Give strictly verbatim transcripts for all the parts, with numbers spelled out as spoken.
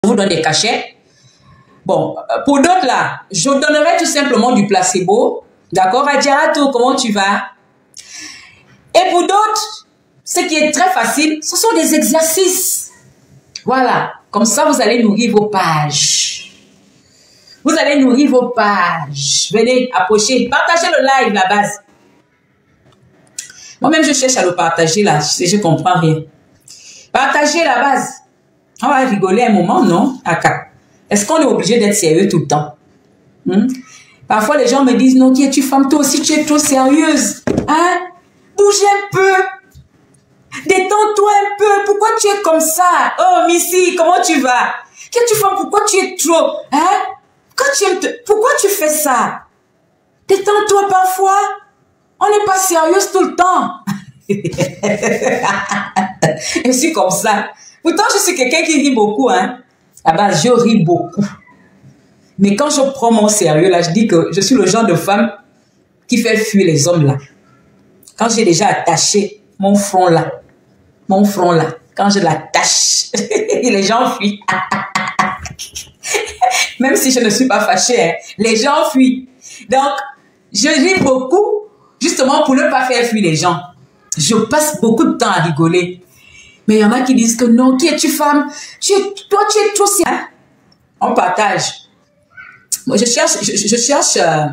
vous donne des cachets. Bon, pour d'autres là, je donnerai tout simplement du placebo. D'accord, Adjarato, comment tu vas? Et pour d'autres, ce qui est très facile, ce sont des exercices. Voilà, comme ça vous allez nourrir vos pages. Vous allez nourrir vos pages. Venez, approchez, partagez le live, la base. Moi-même, je cherche à le partager là, je, je comprends rien. Partagez la base. On va rigoler un moment, non? Est-ce qu'on est obligé d'être sérieux tout le temps? Hmm? Parfois, les gens me disent, non, qui es-tu femme? Toi aussi, tu es trop sérieuse. Hein? Bougez un peu. Détends-toi un peu. Pourquoi tu es comme ça? Oh, Missy, comment tu vas? Qui es-tu femme? Pourquoi tu es trop? Hein? Quand tu aimes te... Pourquoi tu fais ça? Détends-toi parfois. On n'est pas sérieuse tout le temps. Je suis comme ça. Pourtant, je suis quelqu'un qui rit beaucoup, hein. À base, je ris beaucoup. Mais quand je prends mon sérieux, là, je dis que je suis le genre de femme qui fait fuir les hommes, là. Quand j'ai déjà attaché mon front, là, mon front, là, quand je l'attache, les gens fuient. Même si je ne suis pas fâchée, hein, les gens fuient. Donc, je ris beaucoup, justement pour ne pas faire fuir les gens. Je passe beaucoup de temps à rigoler. Mais il y en a qui disent que non, qui es-tu femme? Tu es, toi, tu es trop si. Hein? On partage. Moi, je cherche, je, je cherche, euh,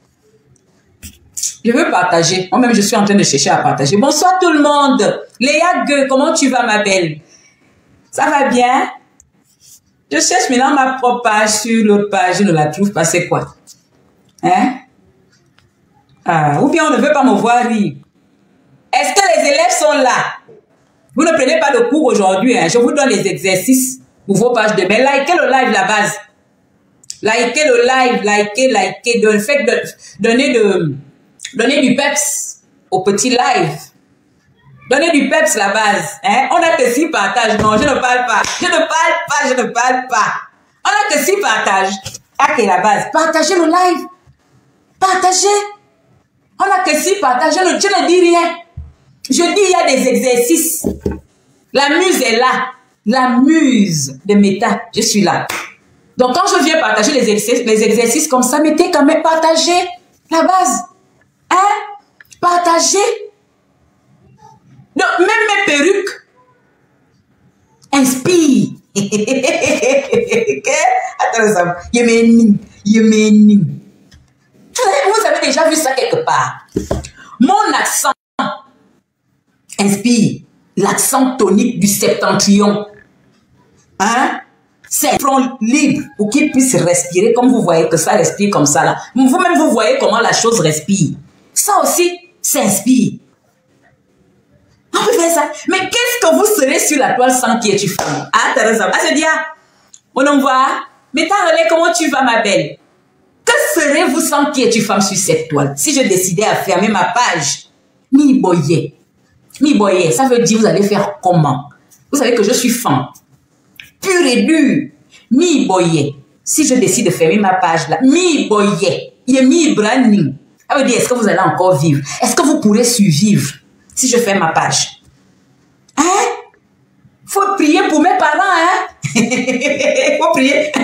je veux partager. Moi-même, je suis en train de chercher à partager. Bonsoir tout le monde. Léa Gueux, comment tu vas, ma belle? Ça va bien? Je cherche maintenant ma propre page sur l'autre page, je ne la trouve pas. C'est quoi? Hein? Ah, ou bien on ne veut pas me voir rire. Est-ce que les élèves sont là? Vous ne prenez pas de cours aujourd'hui, hein? Je vous donne les exercices pour vos pages de mail. Likez le live, la base. Likez le live, likez, likez. De, faites de, donnez, de, donnez du peps au petit live. Donnez du peps, la base. Hein? On n'a que six partages. Non, je ne parle pas. Je ne parle pas, je ne parle pas. On n'a que six partages. Ok, la base. Partagez le live. Partagez. On n'a que six partages. Je ne, je ne dis rien. Je dis, il y a des exercices. La muse est là. La muse de méta, je suis là. Donc, quand je viens partager les exercices, les exercices comme ça, mettez quand même, partagez la base. Hein? Partagez. Donc, même mes perruques. Inspire. Attends, ça. Yéméni. Yéméni. Vous avez déjà vu ça quelque part. Mon accent. Inspire, l'accent tonique du septentrion. Hein? C'est front libre pour qu'il puisse respirer comme vous voyez que ça respire comme ça là. Vous-même, vous voyez comment la chose respire. Ça aussi, s'inspire. On peut faire ça. Mais qu'est-ce que vous serez sur la toile sans qui es-tu femme? Ah, Teresa, ah, c'est bien. On en voit. Mais t'as relais, comment tu vas, ma belle? Que serez-vous sans qui es-tu femme sur cette toile? Si je décidais à fermer ma page, mi boyer. Mi boyer, ça veut dire vous allez faire comment? Vous savez que je suis femme. Pure et dure. Mi boyer. Si je décide de fermer ma page là, mi boyer. Il est mi branding. Ça veut dire, est-ce que vous allez encore vivre? Est-ce que vous pourrez survivre si je ferme ma page? Hein? Faut prier pour mes parents, hein? Faut prier.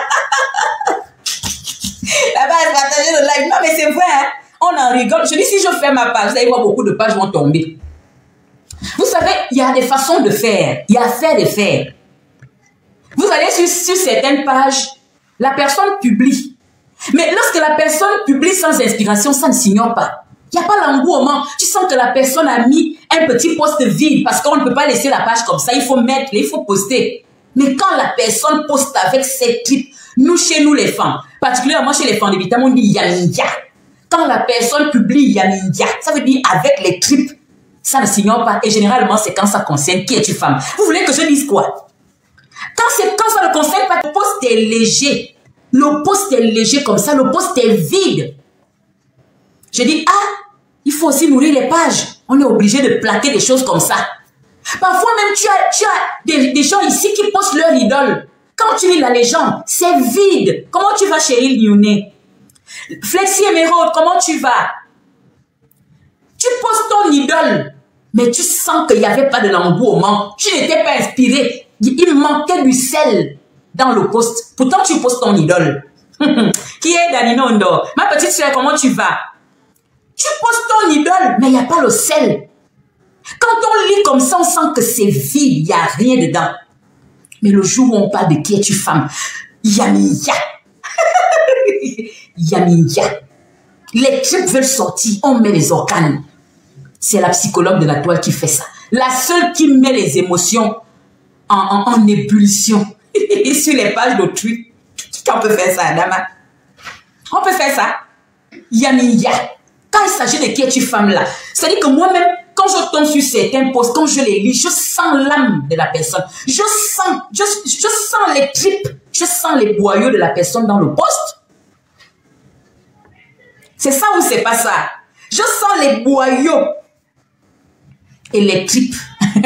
Là-bas, partagez le live. Non, mais c'est vrai, hein? On en rigole. Je dis, si je ferme ma page, vous allez voir beaucoup de pages vont tomber. Vous savez, il y a des façons de faire. Il y a faire et faire. Vous allez sur, sur certaines pages, la personne publie. Mais lorsque la personne publie sans inspiration, ça ne s'ignore pas. Il n'y a pas l'engouement. Tu sens que la personne a mis un petit post vide parce qu'on ne peut pas laisser la page comme ça. Il faut mettre, il faut poster. Mais quand la personne poste avec ses tripes, nous, chez nous les femmes, particulièrement chez les femmes de vitamines, on dit yamiya. Quand la personne publie yamiya, ça veut dire avec les tripes. Ça ne s'ignore pas. Et généralement, c'est quand ça concerne qui es-tu femme. Vous voulez que je dise quoi? Quand, quand ça ne concerne pas, le poste est léger. Le poste est léger comme ça. Le poste est vide. Je dis, ah, il faut aussi nourrir les pages. On est obligé de plaquer des choses comme ça. Parfois même, tu as, tu as des, des gens ici qui postent leur idole. Quand tu lis la légende, c'est vide. Comment tu vas, Cheryl Nyouné? Flexi Emerald, comment tu vas? Tu postes ton idole, mais tu sens qu'il n'y avait pas de l'engouement. Tu n'étais pas inspiré. Il manquait du sel. dans le poste. Pourtant, tu postes ton idole. Qui est Daninondo? Ma petite soeur, comment tu vas? Tu postes ton idole, mais il n'y a pas le sel. Quand on lit comme ça, on sent que c'est vide, il n'y a rien dedans. Mais le jour où on parle de qui es-tu femme, Yamiya. Yamiya. Les tripes veulent sortir, on met les organes. C'est la psychologue de la toile qui fait ça. La seule qui met les émotions en, en, en ébullition sur les pages d'autrui. On peut faire ça, Adama. On peut faire ça. Yamiya. Quand il s'agit de qui es-tu femme là, c'est-à-dire que moi-même, quand je tombe sur certains posts, quand je les lis, je sens l'âme de la personne. Je sens, je, je sens les tripes, je sens les boyaux de la personne dans le post. C'est ça ou c'est pas ça? Je sens les boyaux et les tripes.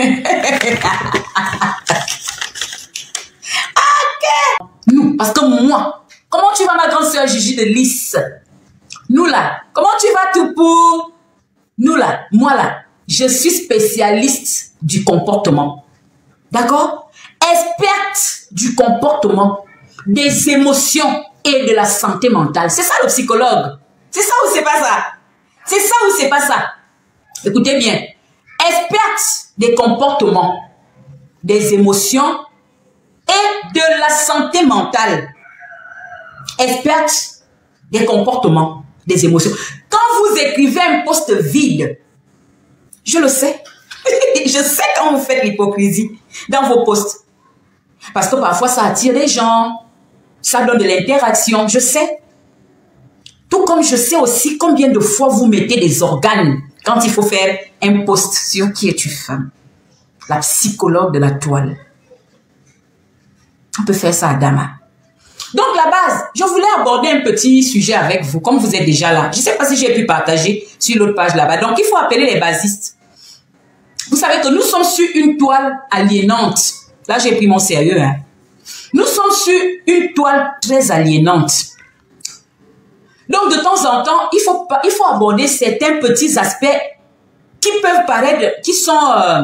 Ok. Nous, parce que moi, comment tu vas ma grande soeur Gigi de Lys? Nous là, comment tu vas tout pour? Nous là, moi là, je suis spécialiste du comportement. D'accord? Experte du comportement, des émotions et de la santé mentale. C'est ça le psychologue. C'est ça ou c'est pas ça? C'est ça ou c'est pas ça? Écoutez bien. Experte des comportements, des émotions et de la santé mentale. Experte des comportements, des émotions. Quand vous écrivez un post vide, je le sais. Je sais quand vous faites l'hypocrisie dans vos posts. Parce que parfois, ça attire des gens. Ça donne de l'interaction. Je sais. Tout comme je sais aussi combien de fois vous mettez des organes quand il faut faire un post sur qui es-tu femme. La psychologue de la toile. On peut faire ça à Dama. Donc, la base, je voulais aborder un petit sujet avec vous, comme vous êtes déjà là. Je ne sais pas si j'ai pu partager sur l'autre page là-bas. Donc, il faut appeler les basistes. Vous savez que nous sommes sur une toile aliénante. Là, j'ai pris mon sérieux. Hein. Nous sommes sur une toile très aliénante. Donc, de temps en temps, il faut, il faut aborder certains petits aspects qui peuvent paraître, qui sont... Euh,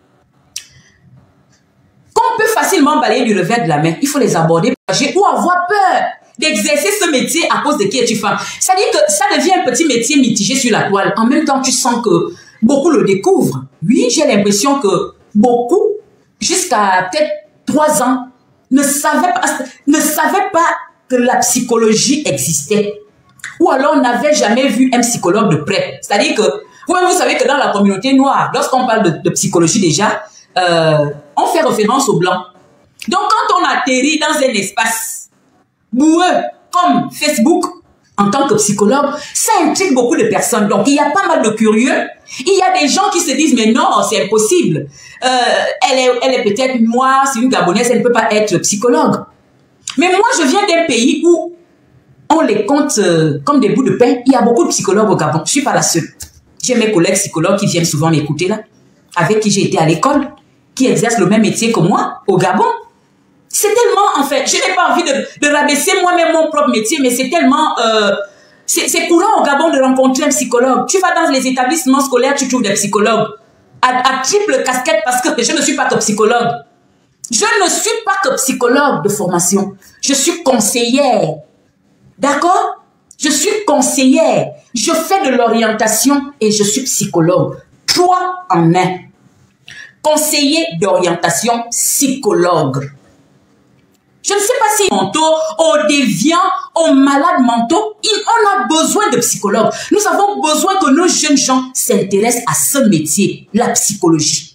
qu'on peut facilement balayer du revers de la main. Il faut les aborder ou avoir peur d'exercer ce métier à cause de qui es-tu femme. C'est-à-dire que ça devient un petit métier mitigé sur la toile. En même temps, tu sens que beaucoup le découvrent. Oui, j'ai l'impression que beaucoup, jusqu'à peut-être trois ans, ne savaient pas, ne savaient pas que la psychologie existait. Ou alors n'avaient jamais vu un psychologue de près. C'est-à-dire que, vous-même, vous savez que dans la communauté noire, lorsqu'on parle de, de psychologie déjà, euh, on fait référence aux blancs. Donc, quand on atterrit dans un espace boueux comme Facebook, en tant que psychologue, ça intrigue beaucoup de personnes. Donc, il y a pas mal de curieux. Il y a des gens qui se disent, mais non, c'est impossible. Euh, elle est, elle est peut-être noire, c'est une Gabonaise, elle ne peut pas être psychologue. Mais moi, je viens d'un pays où on les compte euh, comme des bouts de pain. Il y a beaucoup de psychologues au Gabon. Je ne suis pas la seule. J'ai mes collègues psychologues qui viennent souvent m'écouter là, avec qui j'ai été à l'école, qui exercent le même métier que moi au Gabon. C'est tellement, en fait, je n'ai pas envie de, de rabaisser moi-même mon propre métier, mais c'est tellement, euh, c'est courant au Gabon de rencontrer un psychologue. Tu vas dans les établissements scolaires, tu trouves des psychologues à, à triple casquette parce que je ne suis pas que psychologue. Je ne suis pas que psychologue de formation. Je suis conseillère. D'accord? Je suis conseillère. Je fais de l'orientation et je suis psychologue. Trois en un. Conseiller d'orientation psychologue. Je ne sais pas si mentaux, aux déviants, aux malades mentaux, on a besoin de psychologues. Nous avons besoin que nos jeunes gens s'intéressent à ce métier, la psychologie.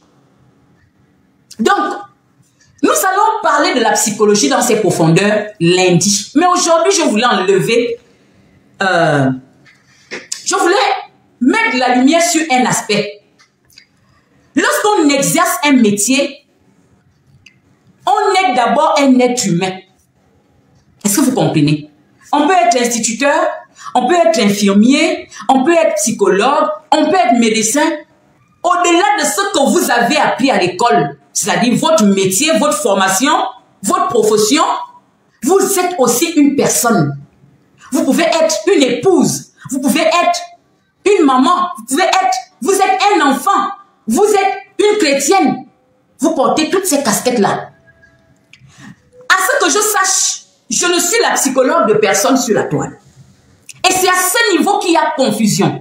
Donc, nous allons parler de la psychologie dans ses profondeurs lundi. Mais aujourd'hui, je voulais enlever, euh, je voulais mettre la lumière sur un aspect. Lorsqu'on exerce un métier, on est d'abord un être humain. Est-ce que vous comprenez? On peut être instituteur, on peut être infirmier, on peut être psychologue, on peut être médecin. Au-delà de ce que vous avez appris à l'école, c'est-à-dire votre métier, votre formation, votre profession, vous êtes aussi une personne. Vous pouvez être une épouse, vous pouvez être une maman, vous pouvez être, vous êtes un enfant, vous êtes une chrétienne. Vous portez toutes ces casquettes-là. ce que je sache, je ne suis la psychologue de personne sur la toile. Et c'est à ce niveau qu'il y a confusion.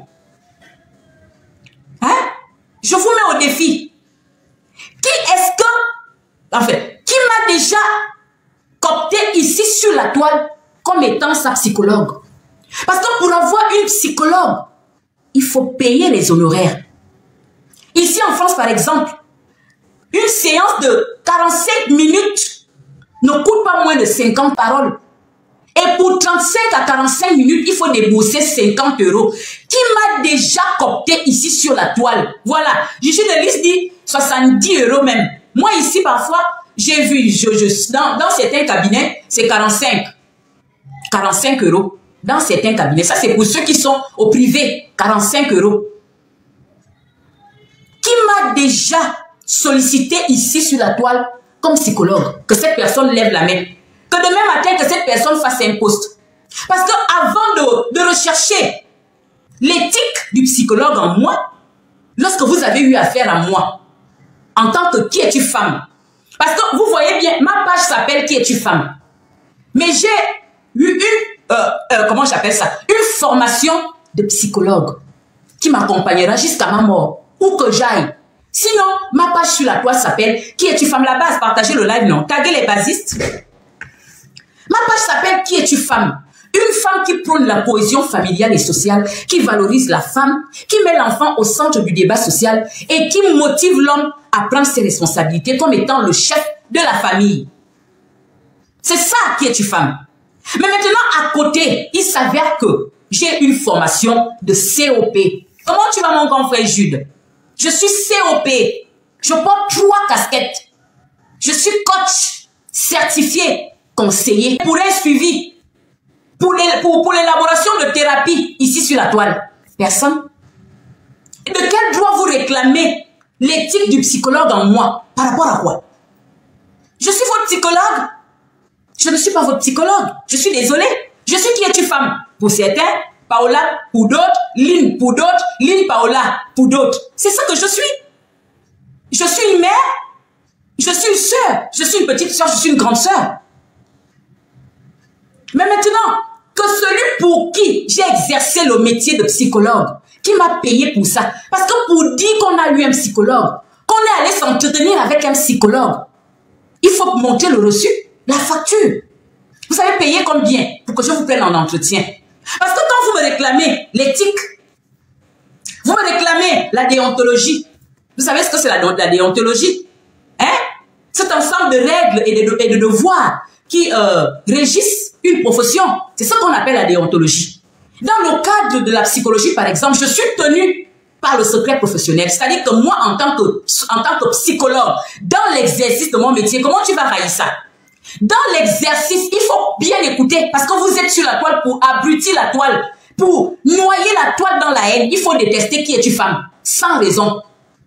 Hein? Je vous mets au défi. Qui est-ce que, en fait, qui m'a déjà coopté ici sur la toile comme étant sa psychologue? Parce que pour avoir une psychologue, il faut payer les honoraires. Ici en France, par exemple, une séance de quarante-cinq minutes ne coûte pas moins de cinquante paroles. Et pour trente-cinq à quarante-cinq minutes, il faut débourser cinquante euros. Qui m'a déjà coopté ici sur la toile? Voilà, je suis de liste dit soixante-dix euros même. Moi ici, parfois, j'ai vu, je, je, dans, dans certains cabinets, c'est quarante-cinq. quarante-cinq euros. Dans certains cabinets. Ça, c'est pour ceux qui sont au privé. quarante-cinq euros. Qui m'a déjà sollicité ici sur la toile comme psychologue? Que cette personne lève la main. Que demain matin, que cette personne fasse un post. Parce que avant de, de rechercher l'éthique du psychologue en moi, lorsque vous avez eu affaire à moi, en tant que qui es-tu femme? Parce que vous voyez bien, ma page s'appelle Qui es-tu femme? Mais j'ai eu une, euh, euh, comment j'appelle ça? Une formation de psychologue qui m'accompagnera jusqu'à ma mort, où que j'aille. Sinon, ma page sur la toile s'appelle Qui es-tu femme? La base, partagez le live, non? Taguez les basistes. Ma page s'appelle Qui es-tu femme? Une femme qui prône la cohésion familiale et sociale, qui valorise la femme, qui met l'enfant au centre du débat social et qui motive l'homme à prendre ses responsabilités comme étant le chef de la famille. C'est ça Qui es-tu femme? Mais maintenant, à côté, il s'avère que j'ai une formation de C O P. Comment tu vas, mon grand frère Jude? Je suis C O P. Je porte trois casquettes. Je suis coach certifié, conseiller pour un suivi, pour l'élaboration pour, pour de thérapie ici sur la toile. Personne. Et de quel droit vous réclamez l'éthique du psychologue en moi? Par rapport à quoi? Je suis votre psychologue. Je ne suis pas votre psychologue. Je suis désolé. Je suis Qui es-tu femme? Pour certains, Paola pour d'autres, Lynn pour d'autres, Lynn Paola pour d'autres. C'est ça que je suis. Je suis une mère, je suis une sœur, je suis une petite sœur, je suis une grande sœur. Mais maintenant, que celui pour qui j'ai exercé le métier de psychologue, qui m'a payé pour ça, parce que pour dire qu'on a eu un psychologue, qu'on est allé s'entretenir avec un psychologue, il faut montrer le reçu, la facture. Vous savez payer combien pour que je vous prenne en entretien? Parce que quand vous me réclamez l'éthique, vous me réclamez la déontologie. Vous savez ce que c'est la, la déontologie? Hein? Cet ensemble de règles et de, et de devoirs qui euh, régissent une profession. C'est ce qu'on appelle la déontologie. Dans le cadre de la psychologie, par exemple, je suis tenue par le secret professionnel. C'est-à-dire que moi, en tant que, en tant que psychologue, dans l'exercice de mon métier, comment tu vas railler ça? Dans l'exercice, il faut bien écouter parce que vous êtes sur la toile pour abrutir la toile, pour noyer la toile dans la haine. Il faut détester Qui es-tu femme, sans raison.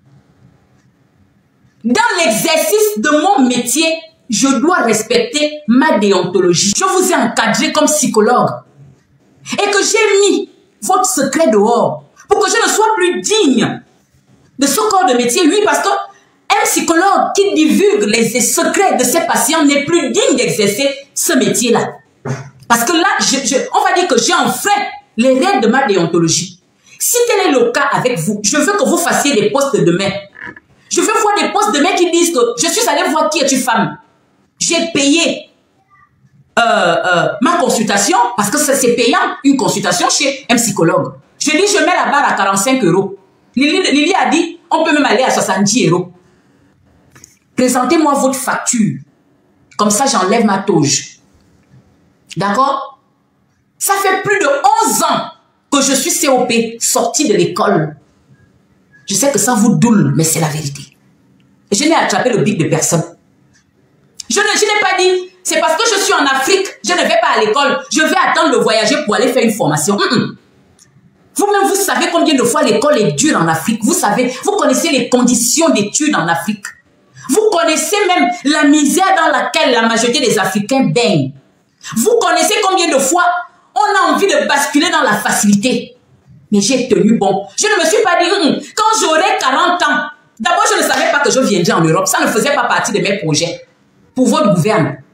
Dans l'exercice de mon métier, je dois respecter ma déontologie. Je vous ai encadré comme psychologue et que j'ai mis votre secret dehors pour que je ne sois plus digne de ce corps de métier. Oui, parce que un psychologue qui divulgue les secrets de ses patients n'est plus digne d'exercer ce métier-là. Parce que là, je, je, on va dire que j'ai enfreint les règles de ma déontologie. Si tel est le cas avec vous, je veux que vous fassiez des postes demain. Je veux voir des postes demain qui disent que je suis allé voir Qui es-tu femme. J'ai payé euh, euh, ma consultation, parce que c'est payant, une consultation chez un psychologue. Je dis, je mets la barre à quarante-cinq euros. Lily, Lily a dit, on peut même aller à soixante-dix euros. Présentez-moi votre facture. Comme ça, j'enlève ma toge. D'accord? Ça fait plus de onze ans que je suis C O P, sortie de l'école. Je sais que ça vous doule, mais c'est la vérité. Et je n'ai attrapé le bic de personne. Je n'ai pas dit, c'est parce que je suis en Afrique, je ne vais pas à l'école, je vais attendre de voyager pour aller faire une formation. Mm-mm. Vous-même, vous savez combien de fois l'école est dure en Afrique. Vous savez, vous connaissez les conditions d'études en Afrique. Vous connaissez même la misère dans laquelle la majorité des Africains baignent. Vous connaissez combien de fois on a envie de basculer dans la facilité. Mais j'ai tenu bon. Je ne me suis pas dit, hum, quand j'aurai quarante ans, d'abord je ne savais pas que je viendrais en Europe. Ça ne faisait pas partie de mes projets. Pour votre gouvernement.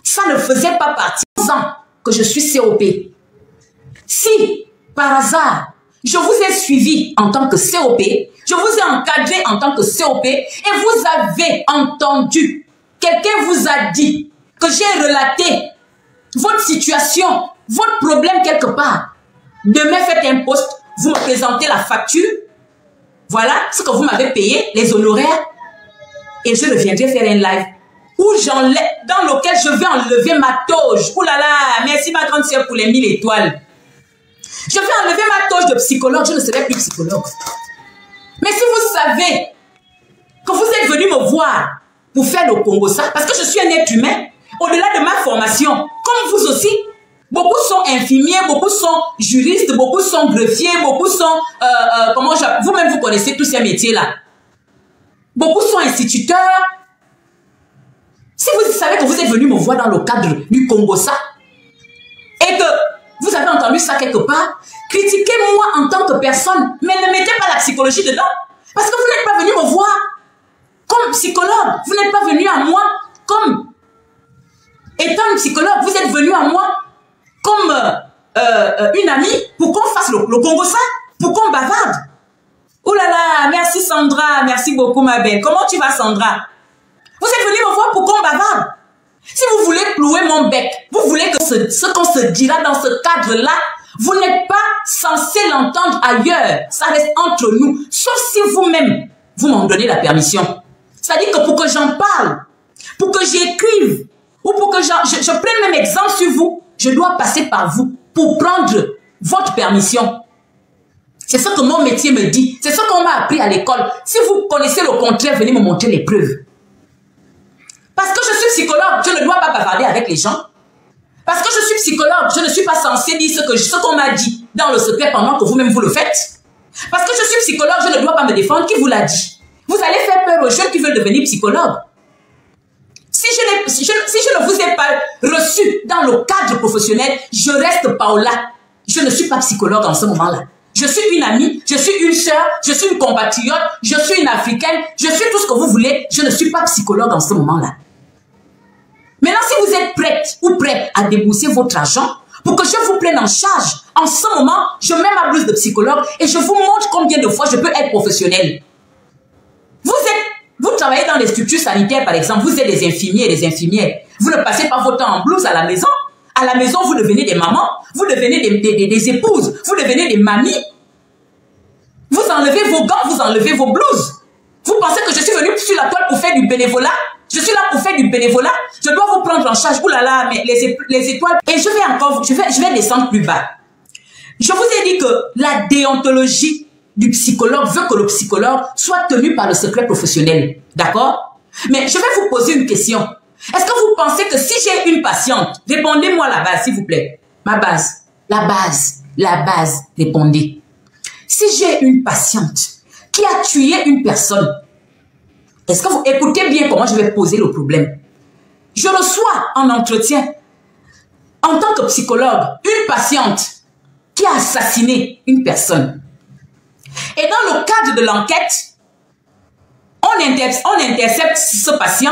ça ne faisait pas partie que je suis C O P. Si, par hasard, je vous ai suivi en tant que C O P, je vous ai encadré en tant que C O P, et vous avez entendu, quelqu'un vous a dit que j'ai relaté votre situation, votre problème quelque part. Demain, faites un post, vous me présentez la facture, voilà ce que vous m'avez payé, les honoraires, et je reviendrai faire un live où j'enlève, dans lequel je vais enlever ma toge. Ouh là là, merci ma grande sœur pour les mille étoiles. Je vais enlever ma toge de psychologue, je ne serai plus psychologue. Mais si vous savez que vous êtes venu me voir pour faire le Congo ça, parce que je suis un être humain, au-delà de ma formation, comme vous aussi, beaucoup sont infirmiers, beaucoup sont juristes, beaucoup sont greffiers, beaucoup sont, euh, euh, comment vous-même vous connaissez tous ces métiers-là. Beaucoup sont instituteurs. Si vous savez que vous êtes venu me voir dans le cadre du Congo ça, et que vous avez entendu ça quelque part, critiquez-moi en tant que personne, mais ne mettez pas la psychologie dedans. Parce que vous n'êtes pas venu me voir comme psychologue. Vous n'êtes pas venu à moi comme étant une psychologue. Vous êtes venu à moi comme euh, euh, une amie pour qu'on fasse le, le Congo ça, pour qu'on bavarde. Oh là là, merci Sandra, merci beaucoup ma belle. Comment tu vas Sandra? Vous êtes venu me voir pour qu'on bavarde. Si vous voulez clouer mon bec, vous voulez que ce, ce qu'on se dira dans ce cadre-là, vous n'êtes pas censé l'entendre ailleurs. Ça reste entre nous. Sauf si vous-même, vous m'en donnez la permission. C'est-à-dire que pour que j'en parle, pour que j'écrive, ou pour que je, je prenne même exemple sur vous, je dois passer par vous pour prendre votre permission. C'est ce que mon métier me dit. C'est ce qu'on m'a appris à l'école. Si vous connaissez le contraire, venez me montrer les preuves. Parce que je suis psychologue, je ne dois pas bavarder avec les gens. Parce que je suis psychologue, je ne suis pas censé dire ce que ce qu'on m'a dit dans le secret pendant que vous-même vous le faites. Parce que je suis psychologue, je ne dois pas me défendre. Qui vous l'a dit? Vous allez faire peur aux jeunes qui veulent devenir psychologues. Si je, si, je, si je ne vous ai pas reçu dans le cadre professionnel, je reste Paola. Je ne suis pas psychologue en ce moment-là. Je suis une amie, je suis une sœur, je suis une compatriote, je suis une africaine, je suis tout ce que vous voulez. Je ne suis pas psychologue en ce moment-là. Maintenant, si vous êtes prête ou prêt à débourser votre argent pour que je vous prenne en charge, en ce moment, je mets ma blouse de psychologue et je vous montre combien de fois je peux être professionnelle. Vous êtes, vous travaillez dans des structures sanitaires, par exemple, vous êtes des infirmiers et des infirmières. Vous ne passez pas votre temps en blouse à la maison. À la maison, vous devenez des mamans, vous devenez des, des, des, des épouses, vous devenez des mamies. Vous enlevez vos gants, vous enlevez vos blouses. Vous pensez que je suis venue sur la toile pour faire du bénévolat? Je suis là pour faire du bénévolat. Je dois vous prendre en charge. Ouh là là, mais les, les étoiles. Et je vais encore, je vais, je vais descendre plus bas. Je vous ai dit que la déontologie du psychologue veut que le psychologue soit tenu par le secret professionnel. D'accord? Mais je vais vous poser une question. Est-ce que vous pensez que si j'ai une patiente, répondez-moi la base, s'il vous plaît. Ma base, la base, la base, répondez. Si j'ai une patiente qui a tué une personne, est-ce que vous écoutez bien comment je vais poser le problème? Je reçois en entretien, en tant que psychologue, une patiente qui a assassiné une personne. Et dans le cadre de l'enquête, on, inter on intercepte ce patient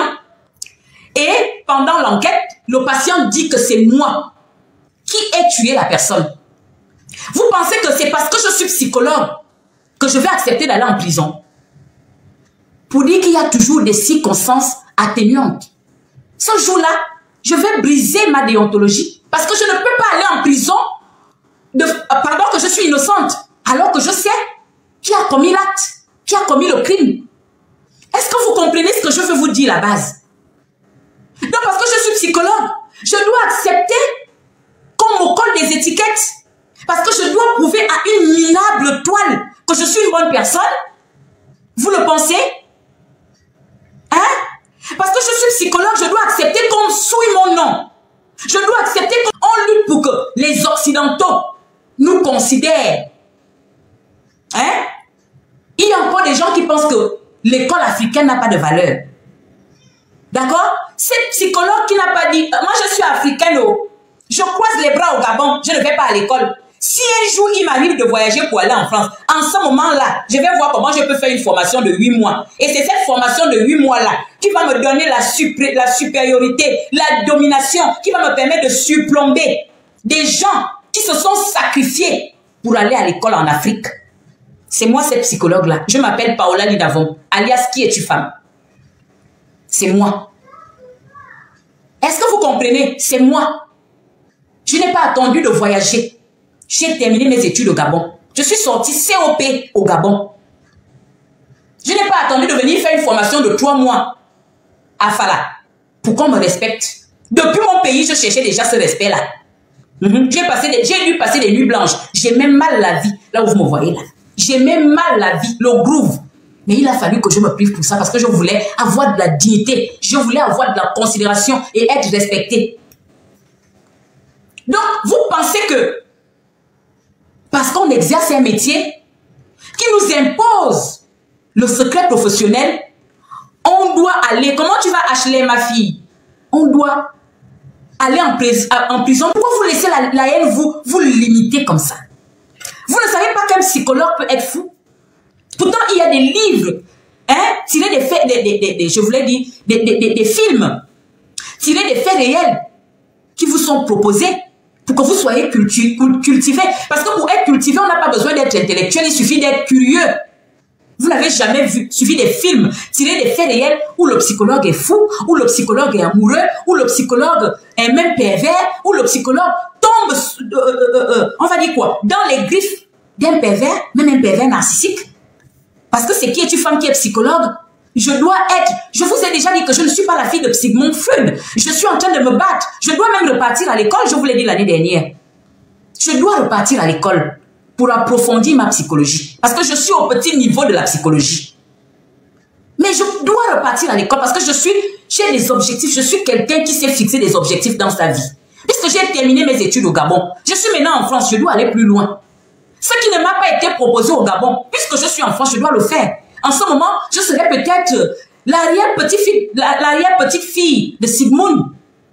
et pendant l'enquête, le patient dit que c'est moi qui ai tué la personne. Vous pensez que c'est parce que je suis psychologue que je vais accepter d'aller en prison? Pour dire qu'il y a toujours des circonstances atténuantes. Ce jour-là, je vais briser ma déontologie parce que je ne peux pas aller en prison de, pardon que je suis innocente alors que je sais qui a commis l'acte, qui a commis le crime. Est-ce que vous comprenez ce que je veux vous dire à la base? Non, parce que je suis psychologue, je dois accepter qu'on me colle des étiquettes parce que je dois prouver à une minable toile que je suis une bonne personne. Vous le pensez? Hein? Parce que je suis psychologue, je dois accepter qu'on souille mon nom. Je dois accepter qu'on lutte pour que les Occidentaux nous considèrent. Hein? Il y a encore des gens qui pensent que l'école africaine n'a pas de valeur. D'accord? Cette psychologue qui n'a pas dit, moi je suis africaine, oh, je croise les bras au Gabon, je ne vais pas à l'école. Si un jour il m'arrive de voyager pour aller en France, en ce moment-là, je vais voir comment je peux faire une formation de huit mois. Et c'est cette formation de huit mois-là qui va me donner la, supé la supériorité, la domination, qui va me permettre de surplomber des gens qui se sont sacrifiés pour aller à l'école en Afrique. C'est moi cette psychologue-là. Je m'appelle Paola Lidavon, alias Qui es-tu femme? C'est moi. Est-ce que vous comprenez? C'est moi. Je n'ai pas attendu de voyager. J'ai terminé mes études au Gabon. Je suis sortie C O P au Gabon. Je n'ai pas attendu de venir faire une formation de trois mois à Fala pour qu'on me respecte. Depuis mon pays, je cherchais déjà ce respect-là. Mm-hmm. J'ai passé des, j'ai dû passer des nuits blanches. J'aimais mal la vie, là où vous me voyez là. J'aimais mal la vie, le groove. Mais il a fallu que je me prive pour ça parce que je voulais avoir de la dignité. Je voulais avoir de la considération et être respectée. Donc, vous pensez que parce qu'on exerce un métier qui nous impose le secret professionnel, on doit aller, comment tu vas acheter ma fille? On doit aller en, pris, en prison. Pourquoi vous laissez la, la haine vous, vous limiter comme ça? Vous ne savez pas qu'un psychologue peut être fou? Pourtant, il y a des livres, hein, tirés des faits, des, des, des, des, je voulais dire, des, des, des, des films, tirés des faits réels qui vous sont proposés pour que vous soyez culti cultivés. Parce que pour être cultivé, on n'a pas besoin d'être intellectuel, il suffit d'être curieux. Vous n'avez jamais vu, il suffit des films tirés des faits réels où le psychologue est fou, où le psychologue est amoureux, où le psychologue est même pervers, où le psychologue tombe, euh, euh, euh, on va dire quoi, dans les griffes d'un pervers, même un pervers narcissique. Parce que c'est Qui es-tu femme qui est psychologue? Je dois être, je vous ai déjà dit que je ne suis pas la fille de Sigmund Freud. Je suis en train de me battre. Je dois même repartir à l'école, je vous l'ai dit l'année dernière. Je dois repartir à l'école pour approfondir ma psychologie. Parce que je suis au petit niveau de la psychologie. Mais je dois repartir à l'école parce que je suis, j'ai des objectifs. Je suis quelqu'un qui sait fixer des objectifs dans sa vie. Puisque j'ai terminé mes études au Gabon, je suis maintenant en France, je dois aller plus loin. Ce qui ne m'a pas été proposé au Gabon, puisque je suis en France, je dois le faire. En ce moment, je serais peut-être l'arrière-petite-fille l'arrière-petite fille de Sigmund.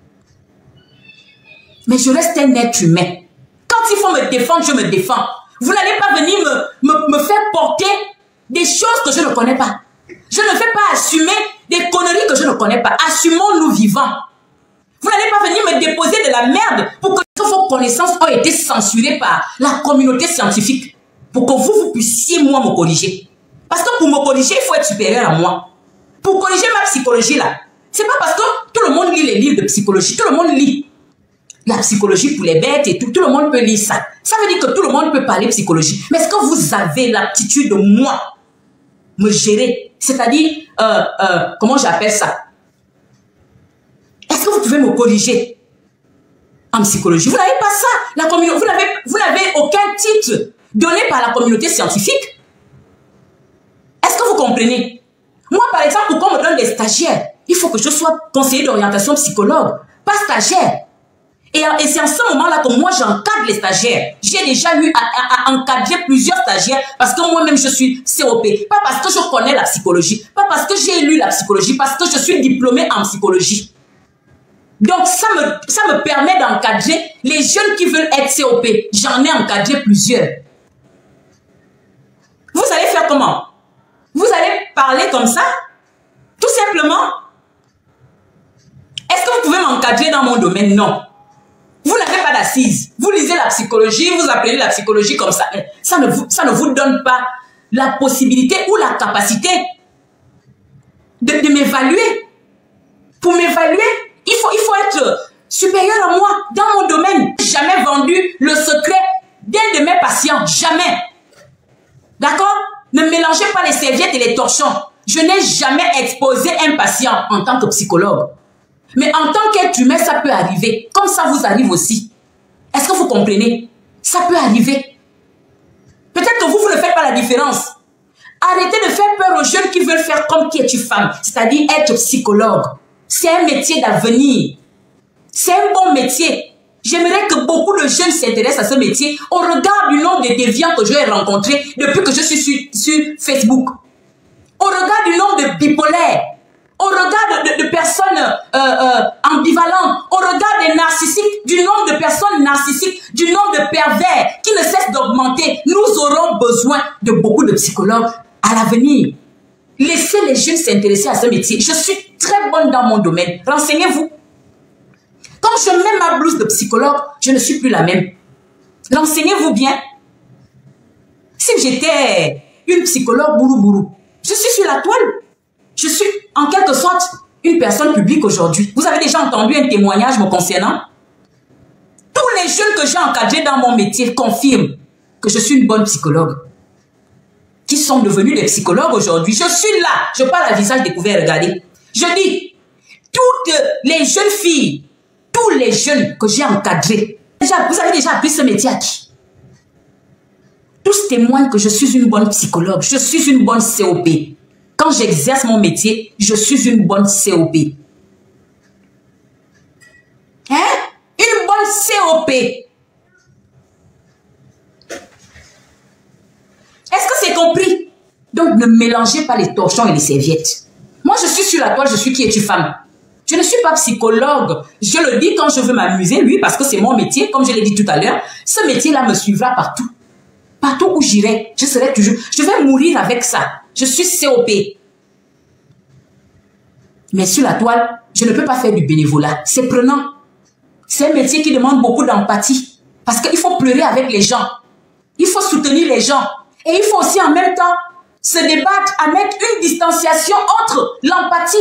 Mais je reste un être humain. Quand il faut me défendre, je me défends. Vous n'allez pas venir me, me, me faire porter des choses que je ne connais pas. Je ne vais pas assumer des conneries que je ne connais pas. Assumons-nous vivants. Vous n'allez pas venir me déposer de la merde pour que vos connaissances ont été censurées par la communauté scientifique. Pour que vous, vous puissiez, moi, me corriger. Parce que pour me corriger, il faut être supérieur à moi. Pour corriger ma psychologie, là, c'est pas parce que tout le monde lit les livres de psychologie. Tout le monde lit la psychologie pour les bêtes et tout. Tout le monde peut lire ça. Ça veut dire que tout le monde peut parler psychologie. Mais est-ce que vous avez l'aptitude de moi me gérer? C'est-à-dire, euh, euh, comment j'appelle ça? Est-ce que vous pouvez me corriger en psychologie? Vous n'avez pas ça. La communauté, vous n'avez, vous n'avez aucun titre donné par la communauté scientifique. Est-ce que vous comprenez? Moi, par exemple, pour qu'on me donne des stagiaires, il faut que je sois conseiller d'orientation psychologue, pas stagiaire. Et, et c'est en ce moment-là que moi, j'encadre les stagiaires. J'ai déjà eu à, à, à encadrer plusieurs stagiaires parce que moi-même, je suis C O P. Pas parce que je connais la psychologie, pas parce que j'ai lu la psychologie, parce que je suis diplômée en psychologie. Donc, ça me, ça me permet d'encadrer les jeunes qui veulent être C O P. J'en ai encadré plusieurs. Vous allez faire comment? Vous allez parler comme ça? Tout simplement? Est-ce que vous pouvez m'encadrer dans mon domaine? Non. Vous n'avez pas d'assise. Vous lisez la psychologie, vous appelez la psychologie comme ça. Ça ne vous, ça ne vous donne pas la possibilité ou la capacité de, de m'évaluer. Pour m'évaluer, il faut, il faut être supérieur à moi dans mon domaine. Je n'ai jamais vendu le secret d'un de mes patients. Jamais. D'accord? Ne mélangez pas les serviettes et les torchons. Je n'ai jamais exposé un patient en tant que psychologue. Mais en tant qu'être humain, ça peut arriver. Comme ça vous arrive aussi. Est-ce que vous comprenez? Ça peut arriver. Peut-être que vous, vous ne faites pas la différence. Arrêtez de faire peur aux jeunes qui veulent faire comme Qui es-tu femme, c'est-à-dire être psychologue. C'est un métier d'avenir. C'est un bon métier. J'aimerais que beaucoup de jeunes s'intéressent à ce métier au regard du nombre de déviants que j'ai rencontrés depuis que je suis sur, sur Facebook. Au regard du nombre de bipolaires. au regard de, de, de personnes euh, euh, ambivalentes, au regard des narcissiques, du nombre de personnes narcissiques, du nombre de pervers qui ne cessent d'augmenter, nous aurons besoin de beaucoup de psychologues à l'avenir. Laissez les jeunes s'intéresser à ce métier. Je suis très bonne dans mon domaine. Renseignez-vous. Quand je mets ma blouse de psychologue, je ne suis plus la même. Renseignez-vous bien. Si j'étais une psychologue bourou bourou, je suis sur la toile. Je suis en quelque sorte une personne publique aujourd'hui. Vous avez déjà entendu un témoignage me concernant? Tous les jeunes que j'ai encadrés dans mon métier confirment que je suis une bonne psychologue. Qui sont devenus des psychologues aujourd'hui. Je suis là. Je parle à visage découvert. Regardez. Je dis, toutes les jeunes filles, tous les jeunes que j'ai encadrés, déjà, vous avez déjà appris ce métier à qui? Tous témoignent que je suis une bonne psychologue. Je suis une bonne C O P. Quand j'exerce mon métier, je suis une bonne C O P. Hein? Une bonne C O P. Est-ce que c'est compris? Donc, ne mélangez pas les torchons et les serviettes. Moi, je suis sur la toile, je suis qui es-tu femme? Je ne suis pas psychologue. Je le dis quand je veux m'amuser, oui, parce que c'est mon métier, comme je l'ai dit tout à l'heure. Ce métier-là me suivra partout. Partout où j'irai, je serai toujours... Je vais mourir avec ça. Je suis C O P. Mais sur la toile, je ne peux pas faire du bénévolat. C'est prenant. C'est un métier qui demande beaucoup d'empathie. Parce qu'il faut pleurer avec les gens. Il faut soutenir les gens. Et il faut aussi en même temps se débattre à mettre une distanciation entre l'empathie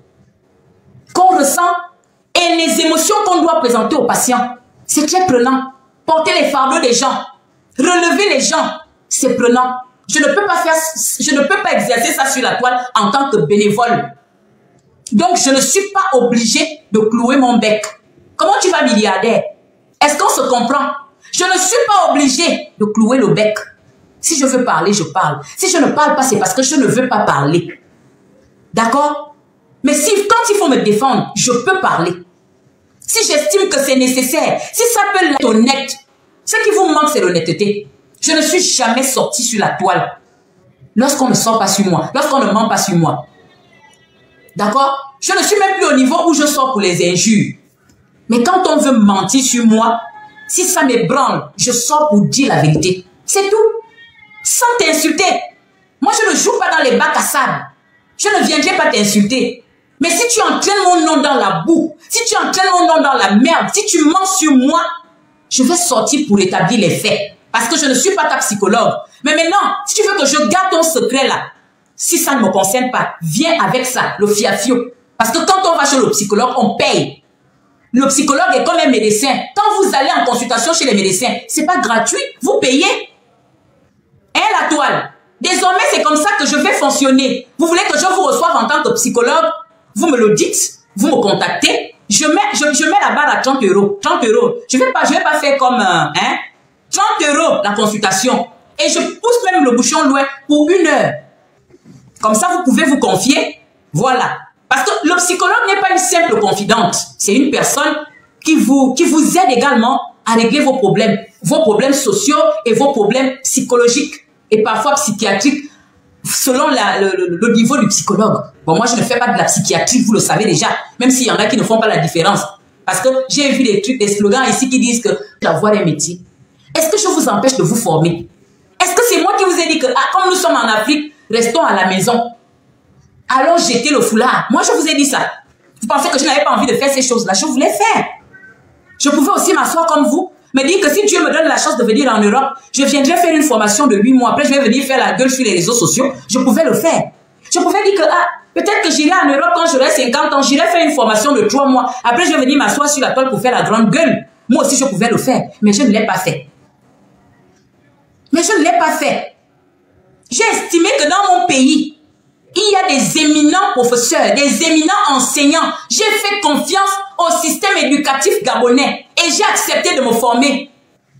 qu'on ressent et les émotions qu'on doit présenter aux patients. C'est très prenant. Porter les fardeaux des gens, relever les gens, c'est prenant. Je ne peux pas faire, je ne peux pas exercer ça sur la toile en tant que bénévole. Donc, je ne suis pas obligée de clouer mon bec. Comment tu vas, milliardaire? Est-ce qu'on se comprend? Je ne suis pas obligée de clouer le bec. Si je veux parler, je parle. Si je ne parle pas, c'est parce que je ne veux pas parler. D'accord? Mais si, quand il faut me défendre, je peux parler. Si j'estime que c'est nécessaire, si ça peut l'être honnête, ce qui vous manque, c'est l'honnêteté. Je ne suis jamais sortie sur la toile. Lorsqu'on ne sort pas sur moi, lorsqu'on ne ment pas sur moi. D'accord? Je ne suis même plus au niveau où je sors pour les injures. Mais quand on veut mentir sur moi, si ça m'ébranle, je sors pour dire la vérité. C'est tout. Sans t'insulter. Moi, je ne joue pas dans les bacs à sable. Je ne viendrai pas t'insulter. Mais si tu entraînes mon nom dans la boue, si tu entraînes mon nom dans la merde, si tu mens sur moi, je vais sortir pour établir les faits. Parce que je ne suis pas ta psychologue. Mais maintenant, si tu veux que je garde ton secret là, si ça ne me concerne pas, viens avec ça, le fiafio. Parce que quand on va chez le psychologue, on paye. Le psychologue est comme un médecin. Quand vous allez en consultation chez les médecins, c'est pas gratuit, vous payez. Hein, la toile? Désormais, c'est comme ça que je vais fonctionner. Vous voulez que je vous reçoive en tant que psychologue? Vous me le dites, vous me contactez. Je mets, je, je mets la barre à trente euros. trente euros. Je vais pas, je vais pas faire comme, euh, hein, trente euros la consultation. Et je pousse même le bouchon loin pour une heure. Comme ça, vous pouvez vous confier. Voilà. Parce que le psychologue n'est pas une simple confidente. C'est une personne qui vous, qui vous aide également à régler vos problèmes. Vos problèmes sociaux et vos problèmes psychologiques. Et parfois psychiatriques. Selon la, le, le, le niveau du psychologue. Bon, moi, je ne fais pas de la psychiatrie, vous le savez déjà. Même s'il y en a qui ne font pas la différence. Parce que j'ai vu des trucs, des slogans ici qui disent que d'avoir un métier. Est-ce que je vous empêche de vous former? Est-ce que c'est moi qui vous ai dit que, ah, comme nous sommes en Afrique, restons à la maison. Allons jeter le foulard. Moi, je vous ai dit ça. Vous pensez que je n'avais pas envie de faire ces choses-là? Je voulais faire. Je pouvais aussi m'asseoir comme vous. Me dire que si Dieu me donne la chance de venir en Europe, je viendrai faire une formation de huit mois. Après, je vais venir faire la gueule sur les réseaux sociaux. Je pouvais le faire. Je pouvais dire que, ah, peut-être que j'irai en Europe quand j'aurai cinquante ans. J'irai faire une formation de trois mois. Après, je vais venir m'asseoir sur la toile pour faire la grande gueule. Moi aussi, je pouvais le faire. Mais je ne l'ai pas fait. Mais je ne l'ai pas fait. J'ai estimé que dans mon pays, il y a des éminents professeurs, des éminents enseignants. J'ai fait confiance au système éducatif gabonais et j'ai accepté de me former.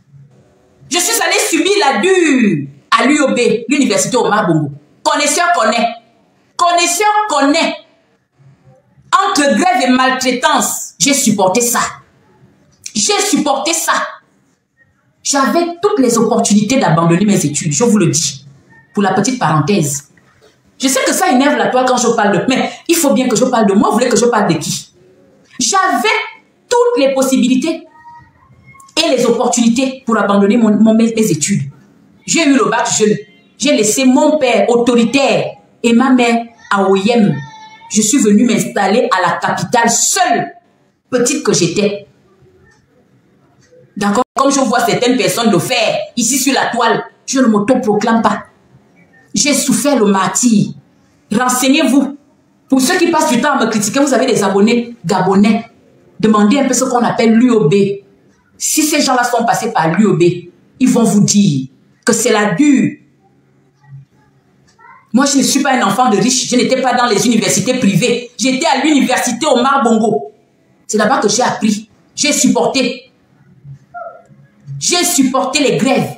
Je suis allée subir la dure à l'U O B, l'université Omar Bongo. Connaisseur connaît. Connaisseur connaît. Entre grève et maltraitance, j'ai supporté ça. J'ai supporté ça. J'avais toutes les opportunités d'abandonner mes études, je vous le dis. Pour la petite parenthèse. Je sais que ça énerve la toile quand je parle de... Mais il faut bien que je parle de moi. Vous voulez que je parle de qui? J'avais toutes les possibilités et les opportunités pour abandonner mon, mon, mes, mes études. J'ai eu le bac jeune. J'ai laissé mon père autoritaire et ma mère à O I M. Je suis venue m'installer à la capitale seule, petite que j'étais. D'accord? Comme je vois certaines personnes le faire ici sur la toile, je ne m'autoproclame pas. J'ai souffert le martyre. Renseignez-vous. Pour ceux qui passent du temps à me critiquer, vous avez des abonnés gabonais. Demandez un peu ce qu'on appelle l'U O B. Si ces gens-là sont passés par l'U O B, ils vont vous dire que c'est la dure. Moi, je ne suis pas un enfant de riche. Je n'étais pas dans les universités privées. J'étais à l'université Omar Bongo. C'est là-bas que j'ai appris. J'ai supporté. J'ai supporté les grèves.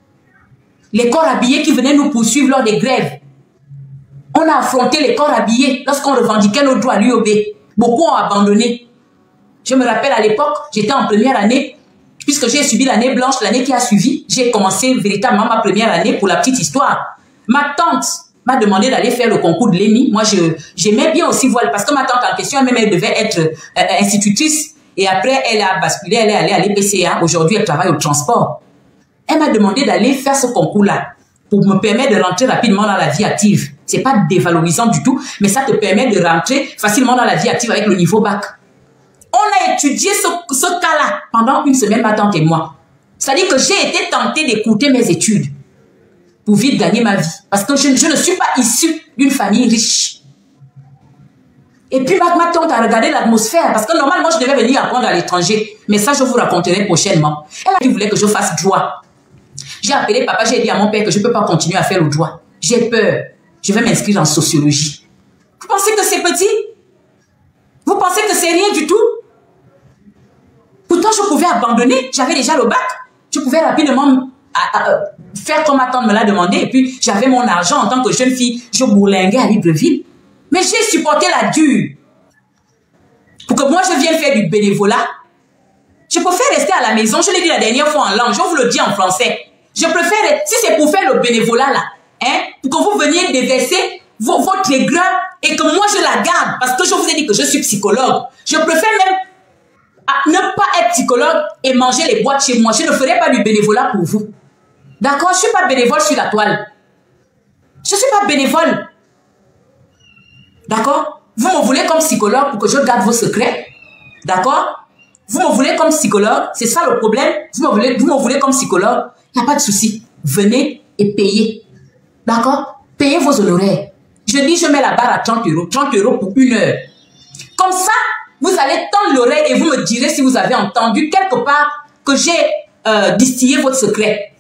Les corps habillés qui venaient nous poursuivre lors des grèves. On a affronté les corps habillés lorsqu'on revendiquait nos droits à l'U O B. Beaucoup ont abandonné. Je me rappelle à l'époque, j'étais en première année, puisque j'ai subi l'année blanche, l'année qui a suivi. J'ai commencé véritablement ma première année pour la petite histoire. Ma tante m'a demandé d'aller faire le concours de l'E M I. Moi, j'aimais bien aussi voir, parce que ma tante en question, elle-même, elle devait être euh, institutrice. Et après, elle a basculé, elle est allée à l'E P C A. Aujourd'hui, elle travaille au transport. Elle m'a demandé d'aller faire ce concours-là pour me permettre de rentrer rapidement dans la vie active. C'est pas dévalorisant du tout, mais ça te permet de rentrer facilement dans la vie active avec le niveau bac. On a étudié ce, ce cas-là pendant une semaine, ma tante et moi. C'est-à-dire que j'ai été tentée d'écouter mes études pour vite gagner ma vie. Parce que je, je ne suis pas issue d'une famille riche. Et puis ma, ma tante a regardé l'atmosphère. Parce que normalement, je devais venir apprendre à l'étranger. Mais ça, je vous raconterai prochainement. Elle voulait que je fasse droit. J'ai appelé papa, j'ai dit à mon père que je ne peux pas continuer à faire le droit. J'ai peur. Je vais m'inscrire en sociologie. Vous pensez que c'est petit? Vous pensez que c'est rien du tout? Pourtant, je pouvais abandonner. J'avais déjà le bac. Je pouvais rapidement à, à, à, faire comme ma tante me l'a demandé. Et puis, j'avais mon argent en tant que jeune fille. Je bourlinguais à Libreville. Mais j'ai supporté la dure. Pour que moi, je vienne faire du bénévolat. Je préfère rester à la maison. Je l'ai dit la dernière fois en langue. Je vous le dis en français. Je préfère, si c'est pour faire le bénévolat là, hein, pour que vous veniez déverser vos, votre aigre et que moi je la garde, parce que je vous ai dit que je suis psychologue. Je préfère même à ne pas être psychologue et manger les boîtes chez moi. Je ne ferai pas du bénévolat pour vous. D'accord? Je ne suis pas bénévole sur la toile. Je ne suis pas bénévole. D'accord? Vous me voulez comme psychologue pour que je garde vos secrets. D'accord? Vous me voulez comme psychologue, c'est ça le problème. Vous me voulez, vous me voulez comme psychologue, il n'y a pas de souci. Venez et payez. D'accord? Payez vos honoraires. Je dis, je mets la barre à trente euros. trente euros pour une heure. Comme ça, vous allez tendre l'oreille et vous me direz si vous avez entendu quelque part que j'ai euh, distillé votre secret.